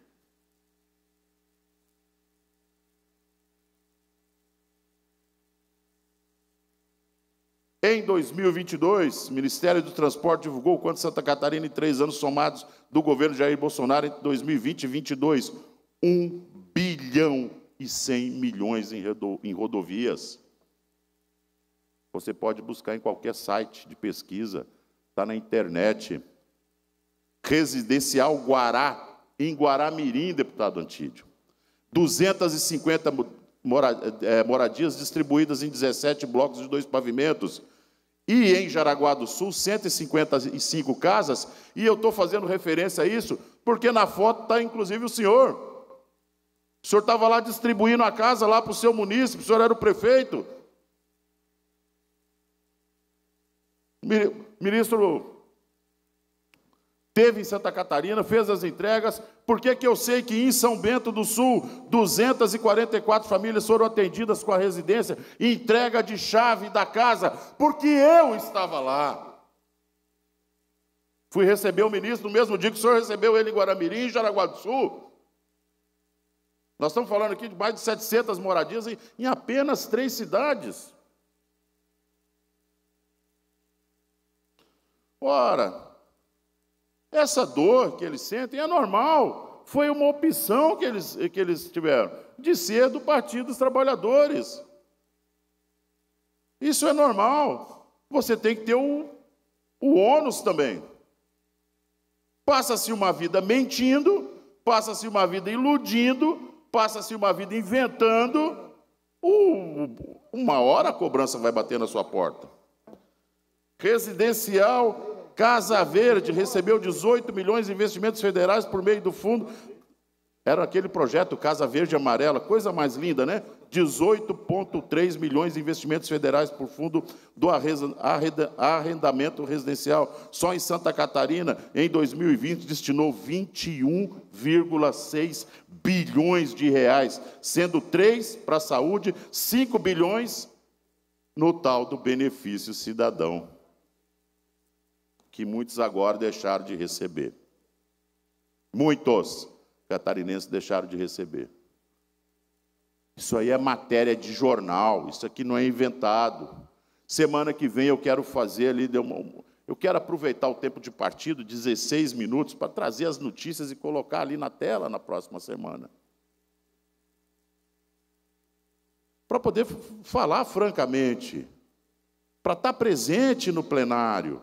Em dois mil e vinte e dois, o Ministério do Transporte divulgou o quanto Santa Catarina, em três anos somados do governo Jair Bolsonaro, entre dois mil e vinte e dois mil e vinte e dois, um bilhão e cem milhões em, rodo, em rodovias. Você pode buscar em qualquer site de pesquisa, está na internet. Residencial Guará, em Guaramirim, deputado Antídio. duzentas e cinquenta moradias distribuídas em dezessete blocos de dois pavimentos. E em Jaraguá do Sul, cento e cinquenta e cinco casas. E eu estou fazendo referência a isso, porque na foto está inclusive o senhor. O senhor estava lá distribuindo a casa lá para o seu munícipe, o senhor era o prefeito. Ministro teve em Santa Catarina, fez as entregas. Por que que eu sei que em São Bento do Sul, duzentas e quarenta e quatro famílias foram atendidas com a residência, entrega de chave da casa? Porque eu estava lá. Fui receber o ministro no mesmo dia que o senhor recebeu ele em Guaramirim, em Jaraguá do Sul. Nós estamos falando aqui de mais de setecentas moradias em, em apenas três cidades. Ora, essa dor que eles sentem é normal. Foi uma opção que eles, que eles tiveram, de ser do Partido dos Trabalhadores. Isso é normal. Você tem que ter o, o ônus também. Passa-se uma vida mentindo, passa-se uma vida iludindo, passa-se uma vida inventando. Uh, uma hora a cobrança vai bater na sua porta. Residencial Casa Verde recebeu dezoito milhões de investimentos federais por meio do fundo. Era aquele projeto Casa Verde Amarela, coisa mais linda, né? dezoito vírgula três milhões de investimentos federais por fundo do arrendamento residencial. Só em Santa Catarina, em dois mil e vinte, destinou vinte e um vírgula seis bilhões de reais, sendo três para a saúde, cinco bilhões no tal do benefício cidadão, que muitos agora deixaram de receber. Muitos catarinenses deixaram de receber. Isso aí é matéria de jornal, isso aqui não é inventado. Semana que vem eu quero fazer ali, eu quero aproveitar o tempo de partido, dezesseis minutos, para trazer as notícias e colocar ali na tela na próxima semana. Para poder falar francamente, para estar presente no plenário.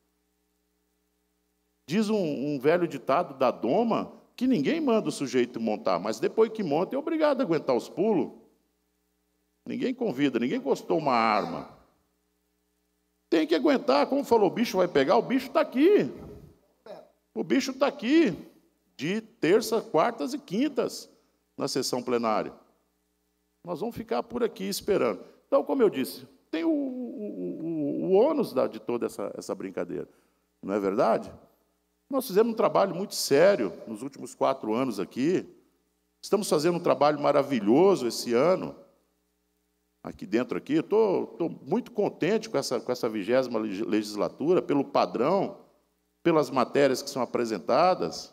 Diz um, um velho ditado da Doma que ninguém manda o sujeito montar, mas depois que monta é obrigado a aguentar os pulos. Ninguém convida, ninguém encostou uma arma. Tem que aguentar, como falou, o bicho vai pegar, o bicho está aqui. O bicho está aqui, de terça, quartas e quintas, na sessão plenária. Nós vamos ficar por aqui esperando. Então, como eu disse, tem o, o, o, o ônus da, de toda essa, essa brincadeira. Não é verdade? Nós fizemos um trabalho muito sério nos últimos quatro anos aqui. Estamos fazendo um trabalho maravilhoso esse ano, aqui dentro. Aqui. Estou, estou muito contente com essa, com essa vigésima legislatura, pelo padrão, pelas matérias que são apresentadas.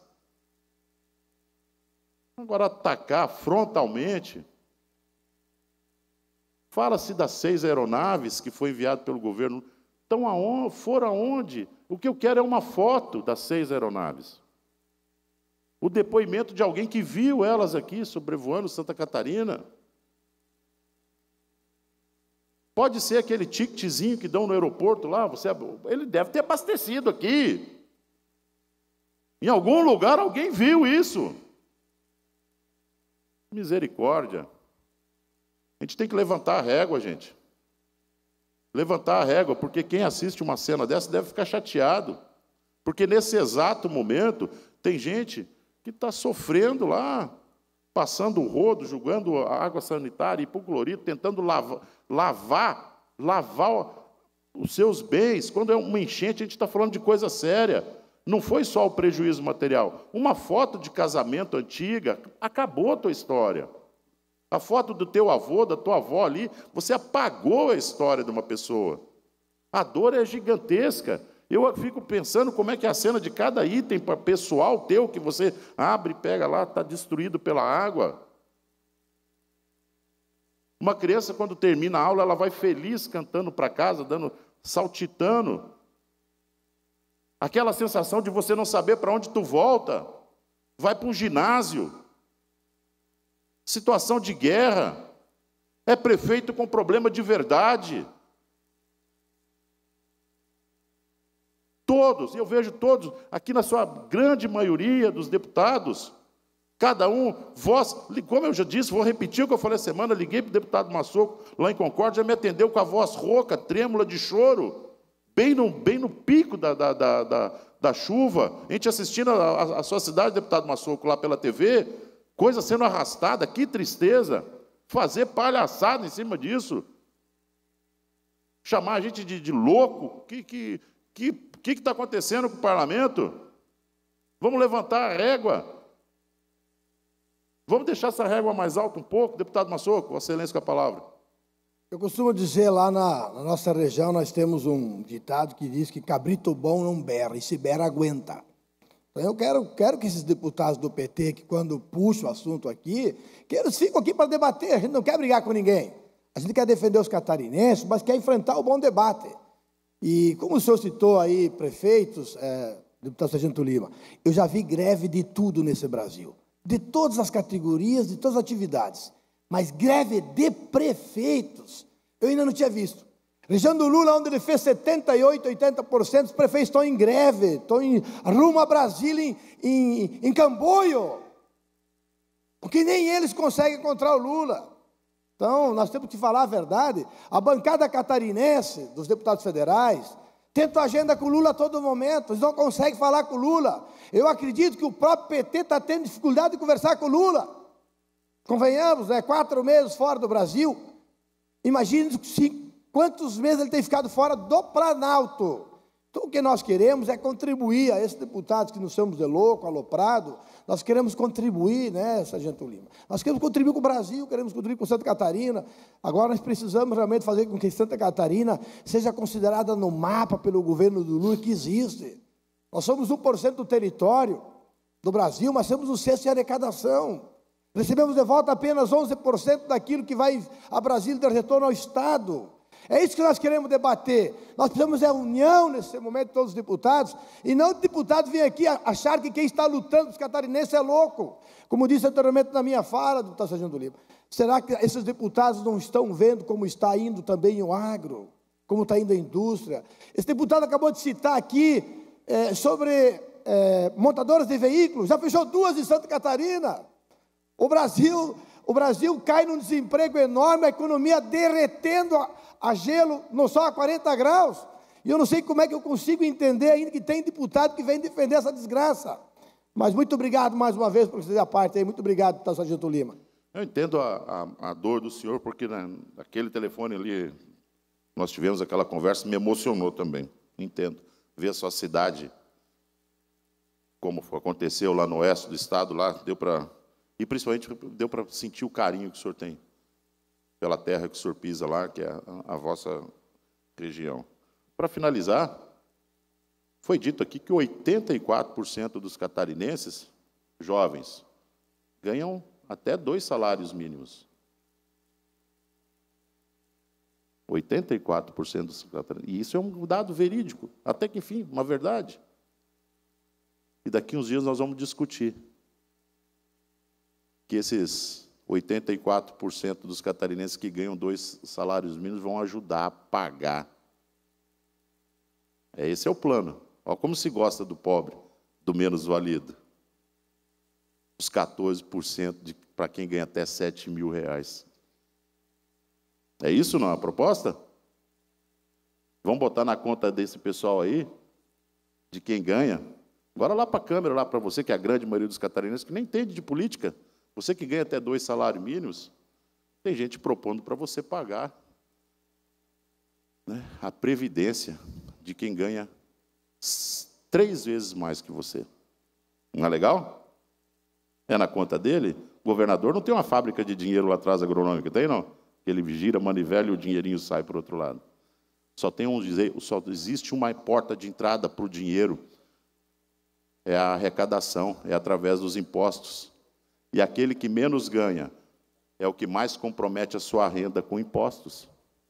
Agora, atacar frontalmente. Fala-se das seis aeronaves que foi enviado pelo governo. Então, aonde, foram aonde? O que eu quero é uma foto das seis aeronaves. O depoimento de alguém que viu elas aqui, sobrevoando Santa Catarina. Pode ser aquele ticketzinho que dão no aeroporto lá, você, ele deve ter abastecido aqui. Em algum lugar alguém viu isso. Misericórdia. A gente tem que levantar a régua, gente. Levantar a régua, porque quem assiste uma cena dessa deve ficar chateado. Porque nesse exato momento, tem gente que está sofrendo lá, passando o rodo, jogando a água sanitária, hipoclorito, tentando lavar, lavar, lavar os seus bens. Quando é uma enchente, a gente está falando de coisa séria. Não foi só o prejuízo material. Uma foto de casamento antiga, acabou a tua história. A foto do teu avô, da tua avó ali, você apagou a história de uma pessoa. A dor é gigantesca. Eu fico pensando como é que é a cena de cada item pessoal teu, que você abre e pega lá, está destruído pela água. Uma criança, quando termina a aula, ela vai feliz cantando para casa, dando, saltitando. Aquela sensação de você não saber para onde tu volta. Vai para um ginásio. Situação de guerra, é prefeito com problema de verdade. todos, e eu vejo todos, aqui na sua grande maioria dos deputados, cada um, voz, como eu já disse, vou repetir o que eu falei a semana, liguei para o deputado Massoco, lá em Concórdia, já me atendeu com a voz rouca, trêmula de choro, bem no, bem no pico da, da, da, da, da chuva, a gente assistindo a, a, a sua cidade, deputado Massoco, lá pela T V, coisa sendo arrastada, que tristeza, fazer palhaçada em cima disso, chamar a gente de, de louco, o que que que que está acontecendo com o parlamento? Vamos levantar a régua, vamos deixar essa régua mais alta um pouco, deputado Massoco, Vossa Excelência com a palavra. Eu costumo dizer, lá na, na nossa região, nós temos um ditado que diz que cabrito bom não berra, e se berra aguenta. Então, eu quero, quero que esses deputados do P T, que quando puxam o assunto aqui, que eles ficam aqui para debater, a gente não quer brigar com ninguém. A gente quer defender os catarinenses, mas quer enfrentar o bom debate. E como o senhor citou aí, prefeitos, é, deputado Sargento Lima, eu já vi greve de tudo nesse Brasil, de todas as categorias, de todas as atividades. Mas greve de prefeitos, eu ainda não tinha visto. Região do Lula, onde ele fez setenta e oito, oitenta por cento, os prefeitos estão em greve, estão em, rumo a Brasília, em, em, em Camboio, porque nem eles conseguem encontrar o Lula. Então, nós temos que falar a verdade. A bancada catarinense, dos deputados federais, tenta agenda com o Lula a todo momento, eles não conseguem falar com o Lula. Eu acredito que o próprio P T está tendo dificuldade de conversar com o Lula. Convenhamos, né? Quatro meses fora do Brasil. Imagine se, quantos meses ele tem ficado fora do Planalto. Então, o que nós queremos é contribuir a esses deputados que não somos de louco, aloprado. Nós queremos contribuir, né, Sargento Lima? Nós queremos contribuir com o Brasil, queremos contribuir com Santa Catarina. Agora nós precisamos realmente fazer com que Santa Catarina seja considerada no mapa pelo governo do Lula, que existe. Nós somos um por cento do território do Brasil, mas somos o sexto em arrecadação. Recebemos de volta apenas onze por cento daquilo que vai a Brasília de retorno ao Estado. É isso que nós queremos debater. Nós precisamos de união nesse momento, todos os deputados, e não o deputado vir aqui achar que quem está lutando os catarinenses é louco. Como disse anteriormente na minha fala, deputado Sargento Lima, será que esses deputados não estão vendo como está indo também o agro, como está indo a indústria? Esse deputado acabou de citar aqui é, sobre é, montadoras de veículos, já fechou duas em Santa Catarina. O Brasil, o Brasil cai num desemprego enorme, a economia derretendo a, a gelo no sol a quarenta graus, e eu não sei como é que eu consigo entender ainda que tem deputado que vem defender essa desgraça. Mas muito obrigado mais uma vez por fazer a parte aí, muito obrigado, deputado Sargento Lima. Eu entendo a, a, a dor do senhor, porque na, naquele telefone ali, nós tivemos aquela conversa, me emocionou também, entendo. Ver a sua cidade, como aconteceu lá no oeste do estado, lá deu para... E, principalmente, deu para sentir o carinho que o senhor tem pela terra que o senhor pisa lá, que é a, a vossa região. Para finalizar, foi dito aqui que oitenta e quatro por cento dos catarinenses jovens ganham até dois salários mínimos. oitenta e quatro por cento dos catarinenses. E isso é um dado verídico, até que, enfim, uma verdade. E daqui uns dias nós vamos discutir que esses oitenta e quatro por cento dos catarinenses que ganham dois salários mínimos vão ajudar a pagar. É, esse é o plano. Olha como se gosta do pobre, do menos valido. Os quatorze por cento para quem ganha até sete mil reais. É isso não é a proposta? Vamos botar na conta desse pessoal aí, de quem ganha. Agora lá para a câmera, lá para você, que é a grande maioria dos catarinenses, que nem entende de política. Você que ganha até dois salários mínimos, tem gente propondo para você pagar, né, a previdência de quem ganha três vezes mais que você. Não é legal? É na conta dele? O governador não tem uma fábrica de dinheiro lá atrás agronômica, tem não? Ele gira, manivela e o dinheirinho sai para o outro lado. Só, tem um, só existe uma porta de entrada para o dinheiro. É a arrecadação, é através dos impostos. E aquele que menos ganha é o que mais compromete a sua renda com impostos.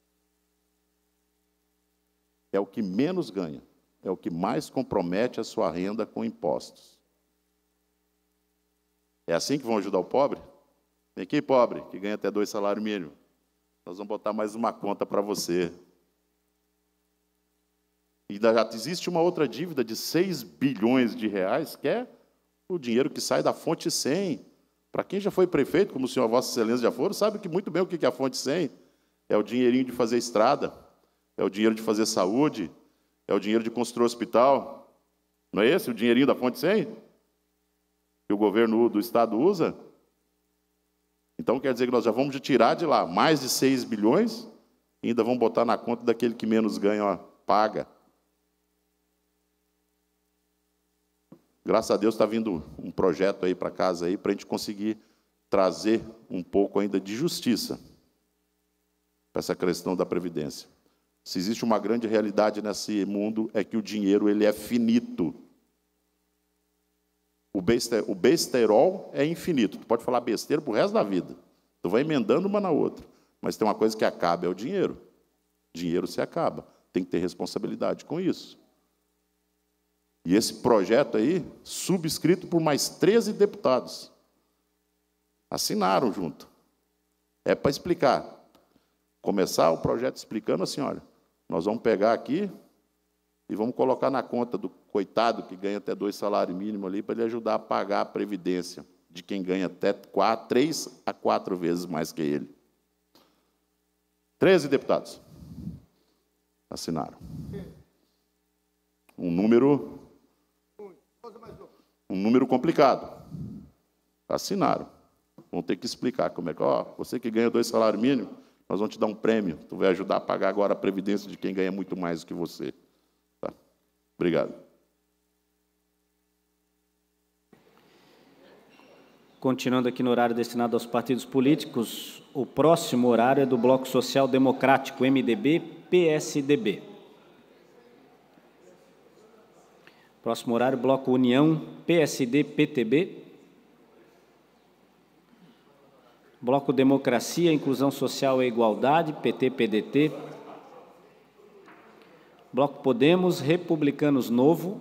É o que menos ganha, é o que mais compromete a sua renda com impostos. É assim que vão ajudar o pobre? Vem aqui, pobre, que ganha até dois salários mínimos. Nós vamos botar mais uma conta para você. E já existe uma outra dívida de seis bilhões de reais, que é o dinheiro que sai da fonte cem. Para quem já foi prefeito, como o senhor Vossa Excelência já foram, sabe que muito bem o que é a fonte cem. É o dinheirinho de fazer estrada, é o dinheiro de fazer saúde, é o dinheiro de construir hospital. Não é esse o dinheirinho da fonte cem? Que o governo do Estado usa? Então, quer dizer que nós já vamos tirar de lá mais de seis bilhões e ainda vamos botar na conta daquele que menos ganha, ó, paga. Graças a Deus está vindo um projeto aí para casa aí para a gente conseguir trazer um pouco ainda de justiça para essa questão da Previdência. Se existe uma grande realidade nesse mundo, é que o dinheiro ele é finito. O, beste, o besterol é infinito. Tu pode falar besteira para o resto da vida. Tu vai emendando uma na outra. Mas tem uma coisa que acaba, é o dinheiro. Dinheiro se acaba. Tem que ter responsabilidade com isso. E esse projeto aí, subscrito por mais treze deputados, assinaram junto. É para explicar. Começar o projeto explicando assim, olha, nós vamos pegar aqui e vamos colocar na conta do coitado que ganha até dois salários mínimos ali, para ele ajudar a pagar a previdência de quem ganha até quatro, três a quatro vezes mais que ele. Treze deputados assinaram. Um número... Um número complicado. Assinaram. Vão ter que explicar como é que, ó, você que ganha dois salários mínimos, nós vamos te dar um prêmio. Tu vai ajudar a pagar agora a previdência de quem ganha muito mais do que você. Tá? Obrigado. Continuando aqui no horário destinado aos partidos políticos, o próximo horário é do Bloco Social Democrático, M D B, P S D B. Próximo horário, Bloco União, P S D, P T B. Bloco Democracia, Inclusão Social e Igualdade, P T, P D T. Bloco Podemos, Republicanos Novo.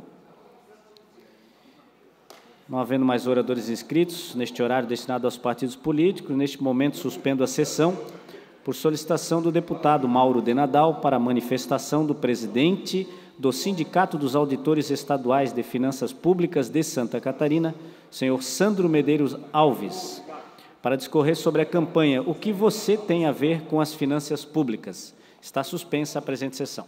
Não havendo mais oradores inscritos, neste horário destinado aos partidos políticos, neste momento suspendo a sessão por solicitação do deputado Mauro de Nadal para manifestação do presidente do Sindicato dos Auditores Estaduais de Finanças Públicas de Santa Catarina, senhor Sandro Medeiros Alves, para discorrer sobre a campanha O que você tem a ver com as finanças públicas. Está suspensa a presente sessão.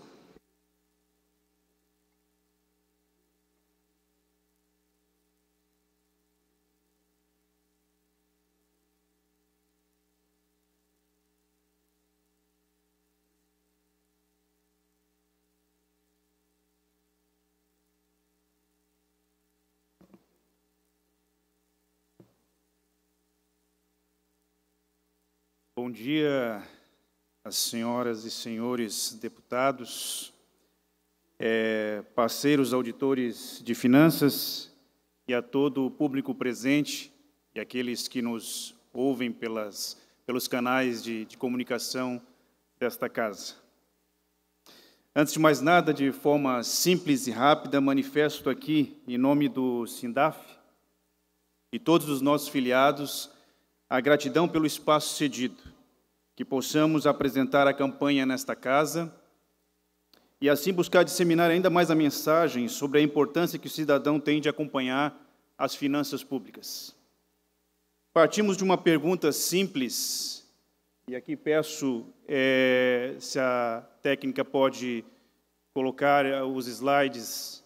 Bom dia às senhoras e senhores deputados, é, parceiros auditores de finanças e a todo o público presente e aqueles que nos ouvem pelas, pelos canais de, de comunicação desta casa. Antes de mais nada, de forma simples e rápida, manifesto aqui, em nome do SINDAF e todos os nossos filiados, a gratidão pelo espaço cedido, que possamos apresentar a campanha nesta casa e assim buscar disseminar ainda mais a mensagem sobre a importância que o cidadão tem de acompanhar as finanças públicas. Partimos de uma pergunta simples, e aqui peço é, se a técnica pode colocar os slides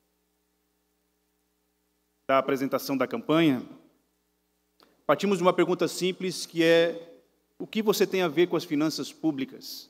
da apresentação da campanha. Partimos de uma pergunta simples, que é: o que você tem a ver com as finanças públicas?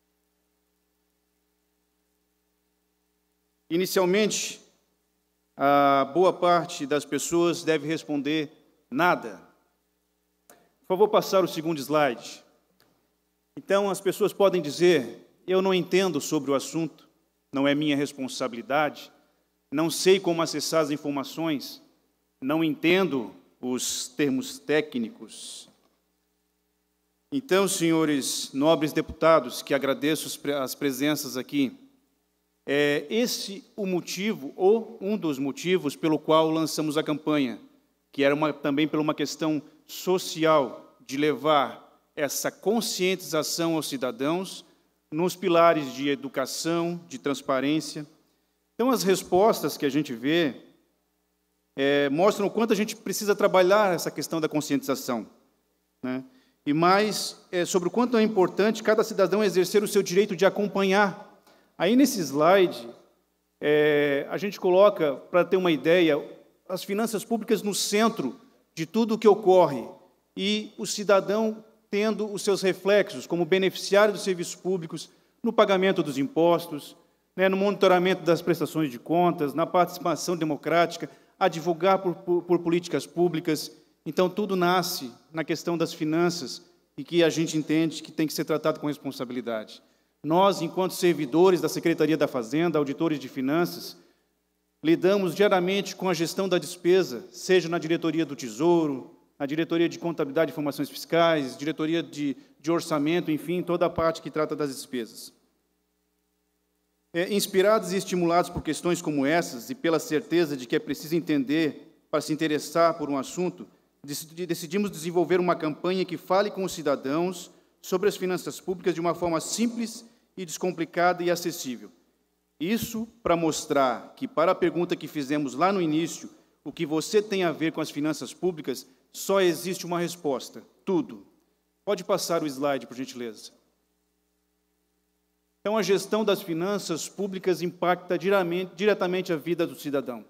Inicialmente, a boa parte das pessoas deve responder nada. Por favor, passar o segundo slide. Então, as pessoas podem dizer: eu não entendo sobre o assunto, não é minha responsabilidade, não sei como acessar as informações, não entendo os termos técnicos. Então, senhores nobres deputados, que agradeço as presenças aqui, é esse o motivo, ou um dos motivos, pelo qual lançamos a campanha, que era uma, também por uma questão social, de levar essa conscientização aos cidadãos nos pilares de educação, de transparência, Então, as respostas que a gente vê é, mostram o quanto a gente precisa trabalhar essa questão da conscientização, né? E mais é, sobre o quanto é importante cada cidadão exercer o seu direito de acompanhar. Aí, nesse slide, é, a gente coloca, para ter uma ideia, as finanças públicas no centro de tudo o que ocorre e o cidadão tendo os seus reflexos como beneficiário dos serviços públicos, no pagamento dos impostos, né, no monitoramento das prestações de contas, na participação democrática, a divulgar por, por, por políticas públicas. Então, tudo nasce na questão das finanças e que a gente entende que tem que ser tratado com responsabilidade. Nós, enquanto servidores da Secretaria da Fazenda, auditores de finanças, lidamos diariamente com a gestão da despesa, seja na diretoria do Tesouro, na diretoria de Contabilidade e Informações Fiscais, diretoria de, de Orçamento, enfim, toda a parte que trata das despesas. É, inspirados e estimulados por questões como essas e pela certeza de que é preciso entender para se interessar por um assunto, decidimos desenvolver uma campanha que fale com os cidadãos sobre as finanças públicas de uma forma simples e descomplicada e acessível. Isso para mostrar que, para a pergunta que fizemos lá no início, o que você tem a ver com as finanças públicas, só existe uma resposta: tudo. Pode passar o slide, por gentileza. Então, a gestão das finanças públicas impacta diretamente a vida do cidadão.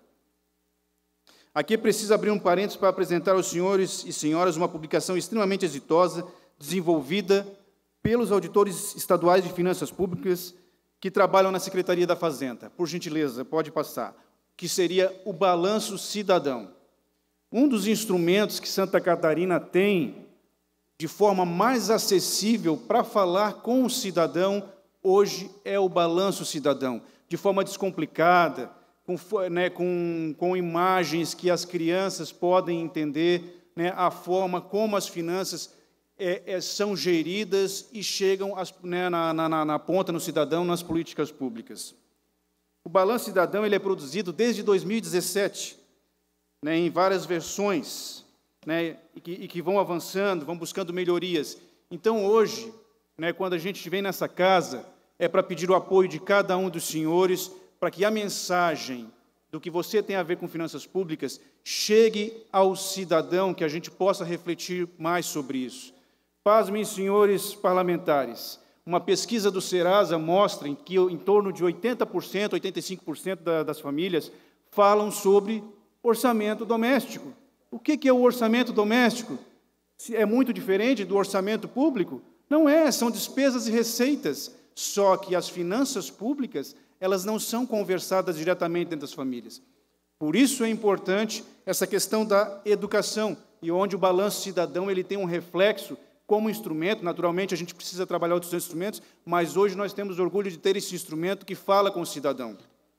Aqui é preciso abrir um parênteses para apresentar aos senhores e senhoras uma publicação extremamente exitosa, desenvolvida pelos auditores estaduais de finanças públicas que trabalham na Secretaria da Fazenda. Por gentileza, pode passar. Que seria o Balanço Cidadão. Um dos instrumentos que Santa Catarina tem de forma mais acessível para falar com o cidadão hoje é o Balanço Cidadão, de forma descomplicada, com, né, com, com imagens que as crianças podem entender, né, a forma como as finanças é, é, são geridas e chegam as, né, na, na, na ponta no cidadão, nas políticas públicas. O Balanço Cidadão ele é produzido desde dois mil e dezessete, né, em várias versões, né, e, que, e que vão avançando, vão buscando melhorias. Então, hoje, né, quando a gente vem nessa casa, é para pedir o apoio de cada um dos senhores para que a mensagem do que você tem a ver com finanças públicas chegue ao cidadão, que a gente possa refletir mais sobre isso. Pasmem, senhores parlamentares, uma pesquisa do Serasa mostra que em torno de oitenta por cento, oitenta e cinco por cento das famílias falam sobre orçamento doméstico. O que é o orçamento doméstico? É muito diferente do orçamento público? Não é, são despesas e receitas. Só que as finanças públicas, elas não são conversadas diretamente dentro das famílias. Por isso é importante essa questão da educação, e onde o Balanço Cidadão ele tem um reflexo como instrumento. Naturalmente, a gente precisa trabalhar outros instrumentos, mas hoje nós temos orgulho de ter esse instrumento que fala com o cidadão.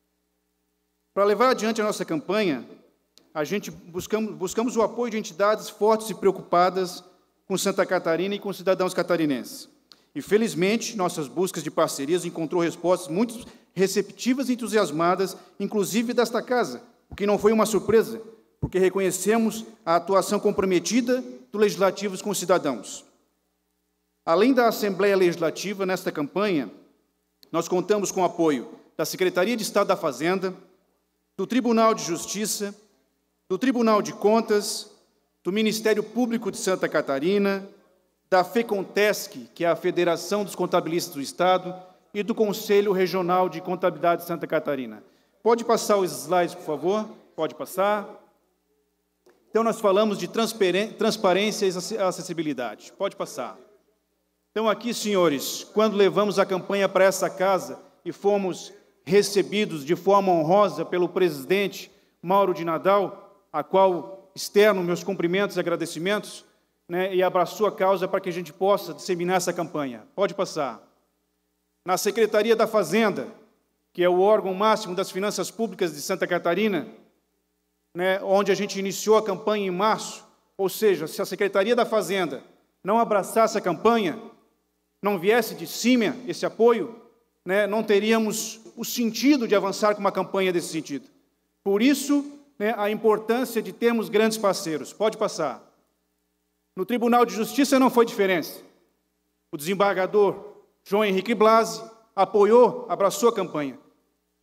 Para levar adiante a nossa campanha, a gente buscamos, buscamos o apoio de entidades fortes e preocupadas com Santa Catarina e com os cidadãos catarinenses. E, felizmente, nossas buscas de parcerias encontrou respostas muito receptivas e entusiasmadas, inclusive desta casa, o que não foi uma surpresa, porque reconhecemos a atuação comprometida do Legislativo com os cidadãos. Além da Assembleia Legislativa, nesta campanha, nós contamos com o apoio da Secretaria de Estado da Fazenda, do Tribunal de Justiça, do Tribunal de Contas, do Ministério Público de Santa Catarina, da FECONTESC, que é a Federação dos Contabilistas do Estado, e do Conselho Regional de Contabilidade de Santa Catarina. Pode passar os slides, por favor? Pode passar. Então, nós falamos de transparência e acessibilidade. Pode passar. Então, aqui, senhores, quando levamos a campanha para essa casa e fomos recebidos de forma honrosa pelo presidente Mauro de Nadal, a qual externo meus cumprimentos e agradecimentos, né, e abraçou a causa para que a gente possa disseminar essa campanha. Pode passar. Na Secretaria da Fazenda, que é o órgão máximo das finanças públicas de Santa Catarina, né, onde a gente iniciou a campanha em março, ou seja, se a Secretaria da Fazenda não abraçasse a campanha, não viesse de cima esse apoio, né, não teríamos o sentido de avançar com uma campanha desse sentido. Por isso, né, a importância de termos grandes parceiros. Pode passar. No Tribunal de Justiça não foi diferente. O desembargador João Henrique Blasi apoiou, abraçou a campanha.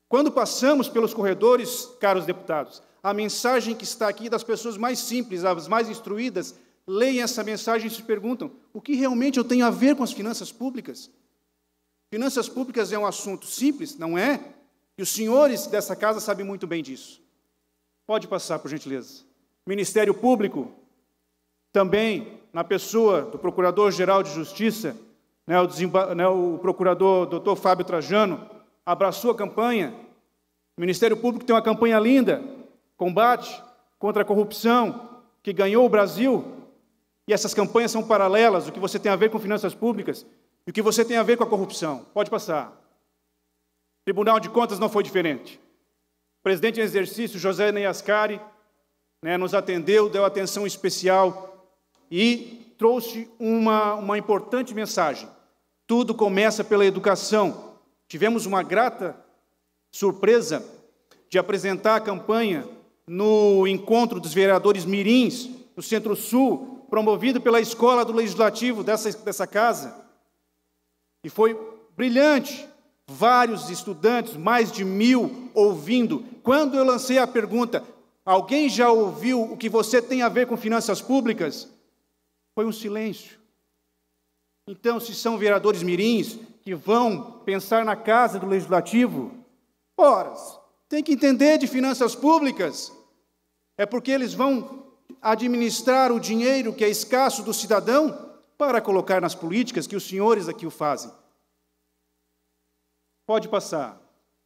Quando passamos pelos corredores, caros deputados, a mensagem que está aqui das pessoas mais simples, as mais instruídas, leem essa mensagem e se perguntam: o que realmente eu tenho a ver com as finanças públicas? Finanças públicas é um assunto simples, não é? E os senhores dessa casa sabem muito bem disso. Pode passar, por gentileza. Ministério Público, também, na pessoa do Procurador-Geral de Justiça, né, o, desemba... né, o procurador doutor Fábio Trajano, abraçou a campanha. O Ministério Público tem uma campanha linda, combate contra a corrupção, que ganhou o Brasil, e essas campanhas são paralelas, o que você tem a ver com finanças públicas e o que você tem a ver com a corrupção. Pode passar. Tribunal de Contas não foi diferente. O presidente em exercício, José Neyascari, né, nos atendeu, deu atenção especial e trouxe uma, uma importante mensagem. Tudo começa pela educação. Tivemos uma grata surpresa de apresentar a campanha no encontro dos vereadores mirins, no Centro-Sul, promovido pela Escola do Legislativo dessa, dessa casa. E foi brilhante. Vários estudantes, mais de mil, ouvindo. Quando eu lancei a pergunta, alguém já ouviu o que você tem a ver com finanças públicas? Foi um silêncio. Então, se são vereadores mirins que vão pensar na casa do Legislativo, ora, tem que entender de finanças públicas. É porque eles vão administrar o dinheiro que é escasso do cidadão para colocar nas políticas que os senhores aqui o fazem. Pode passar.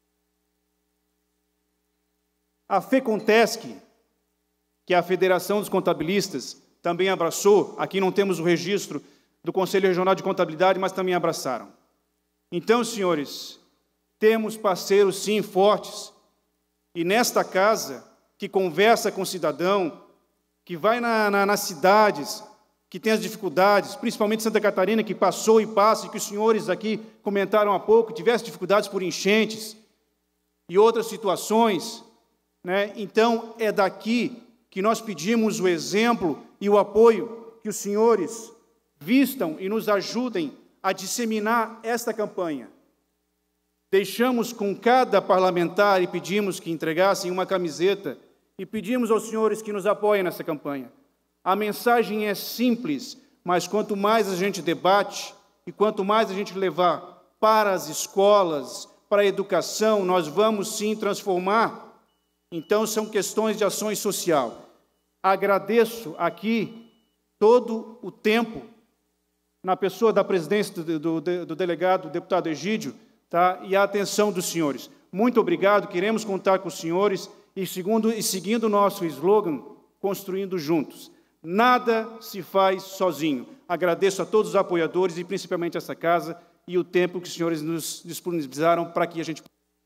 A FECONTESC, que é a Federação dos Contabilistas, também abraçou. Aqui não temos o registro do Conselho Regional de Contabilidade, mas também abraçaram. Então, senhores, temos parceiros, sim, fortes. E nesta casa, que conversa com o cidadão, que vai na, na, nas cidades, que tem as dificuldades, principalmente Santa Catarina, que passou e passa, e que os senhores aqui comentaram há pouco, tivesse dificuldades por enchentes e outras situações, né? Então, é daqui que nós pedimos o exemplo e o apoio que os senhores vistam e nos ajudem a disseminar esta campanha. Deixamos com cada parlamentar e pedimos que entregassem uma camiseta e pedimos aos senhores que nos apoiem nessa campanha. A mensagem é simples, mas quanto mais a gente debate e quanto mais a gente levar para as escolas, para a educação, nós vamos sim transformar. Então, são questões de ações social. Agradeço aqui todo o tempo, na pessoa da presidência do, do, do delegado, do deputado Egídio, tá? E a atenção dos senhores. Muito obrigado, queremos contar com os senhores e, segundo, e seguindo o nosso slogan, construindo juntos. Nada se faz sozinho. Agradeço a todos os apoiadores e principalmente essa casa e o tempo que os senhores nos disponibilizaram para que a gente...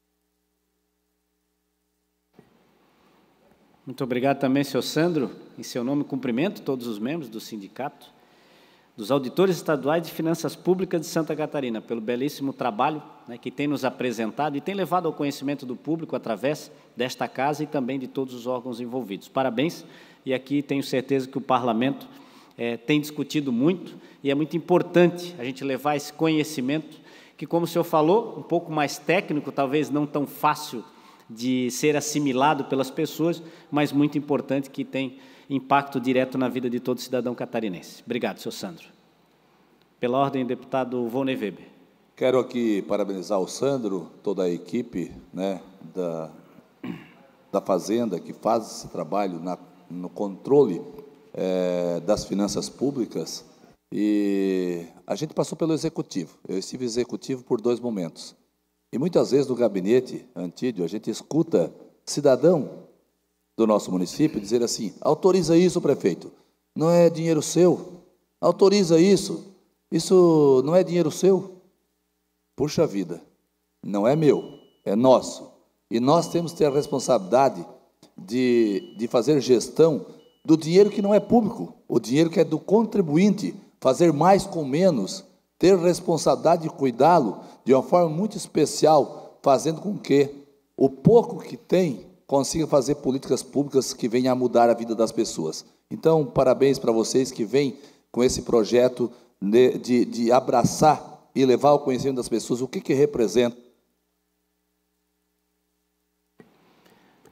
Muito obrigado também, senhor Sandro. Em seu nome, cumprimento todos os membros do sindicato, dos auditores estaduais de finanças públicas de Santa Catarina, pelo belíssimo trabalho, né, que tem nos apresentado e tem levado ao conhecimento do público através desta casa e também de todos os órgãos envolvidos. Parabéns, e aqui tenho certeza que o Parlamento é, tem discutido muito, e é muito importante a gente levar esse conhecimento, que, como o senhor falou, um pouco mais técnico, talvez não tão fácil de ser assimilado pelas pessoas, mas muito importante, que tem impacto direto na vida de todo cidadão catarinense. Obrigado, senhor Sandro. Pela ordem, deputado Volney Weber. Quero aqui parabenizar o Sandro, toda a equipe, né, da, da Fazenda, que faz esse trabalho na, no controle é, das finanças públicas. E a gente passou pelo Executivo. Eu estive executivo por dois momentos. E muitas vezes no gabinete Antídio, a gente escuta cidadão do nosso município dizer assim: autoriza isso, prefeito, não é dinheiro seu, autoriza isso, isso não é dinheiro seu. Puxa vida, não é meu, é nosso. E nós temos que ter a responsabilidade de, de fazer gestão do dinheiro que não é público, o dinheiro que é do contribuinte, fazer mais com menos, ter responsabilidade de cuidá-lo de uma forma muito especial, fazendo com que o pouco que tem consiga fazer políticas públicas que venham a mudar a vida das pessoas. Então, parabéns para vocês que vêm com esse projeto de, de, de abraçar e levar ao conhecimento das pessoas o que, que representa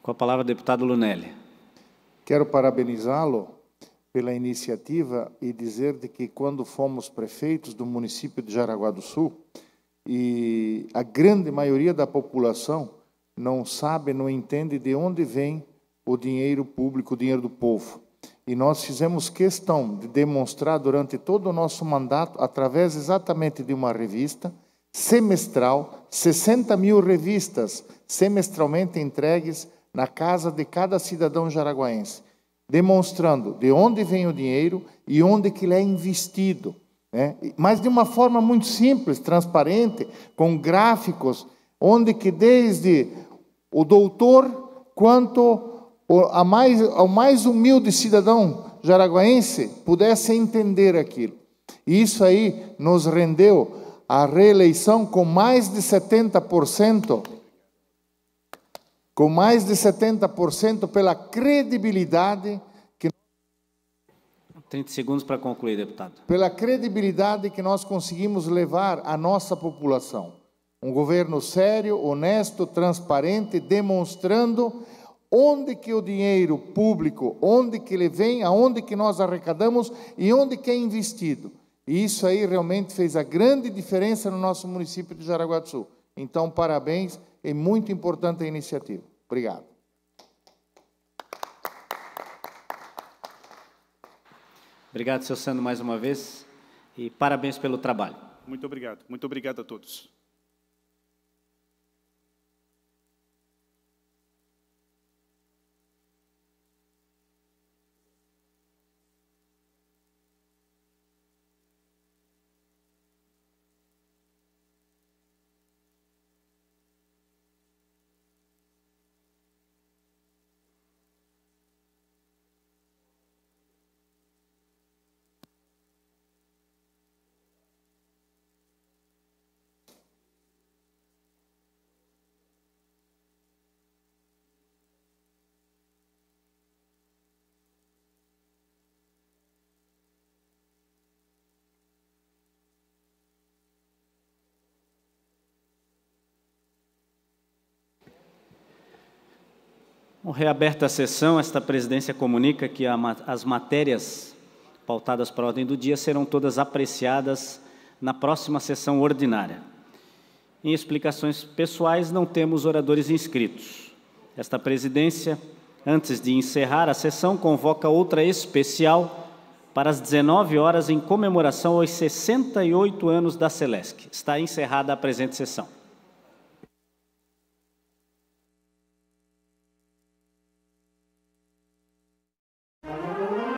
Com a palavra, o deputado Lunelli. Quero parabenizá-lo pela iniciativa e dizer de que quando fomos prefeitos do município de Jaraguá do Sul, e a grande maioria da população não sabe, não entende de onde vem o dinheiro público, o dinheiro do povo. E nós fizemos questão de demonstrar durante todo o nosso mandato, através exatamente de uma revista semestral, sessenta mil revistas semestralmente entregues na casa de cada cidadão jaraguaense, demonstrando de onde vem o dinheiro e onde que ele é investido, né? Mas de uma forma muito simples, transparente, com gráficos, onde que desde o doutor quanto a mais, ao mais humilde cidadão jaraguaense pudesse entender aquilo. E isso aí nos rendeu a reeleição com mais de setenta por cento, com mais de setenta por cento pela credibilidade que... trinta segundos para concluir, deputado. Pela credibilidade que nós conseguimos levar à nossa população. Um governo sério, honesto, transparente, demonstrando onde que o dinheiro público, onde que ele vem, aonde que nós arrecadamos e onde que é investido. E isso aí realmente fez a grande diferença no nosso município de Jaraguá do Sul. Então, parabéns, é muito importante a iniciativa. Obrigado. Obrigado, senhor Sandro, mais uma vez, e parabéns pelo trabalho. Muito obrigado. Muito obrigado a todos. Reaberta a sessão, esta presidência comunica que a, as matérias pautadas para a ordem do dia serão todas apreciadas na próxima sessão ordinária. Em explicações pessoais, não temos oradores inscritos. Esta presidência, antes de encerrar a sessão, convoca outra especial para as dezenove horas em comemoração aos sessenta e oito anos da Celesc. Está encerrada a presente sessão.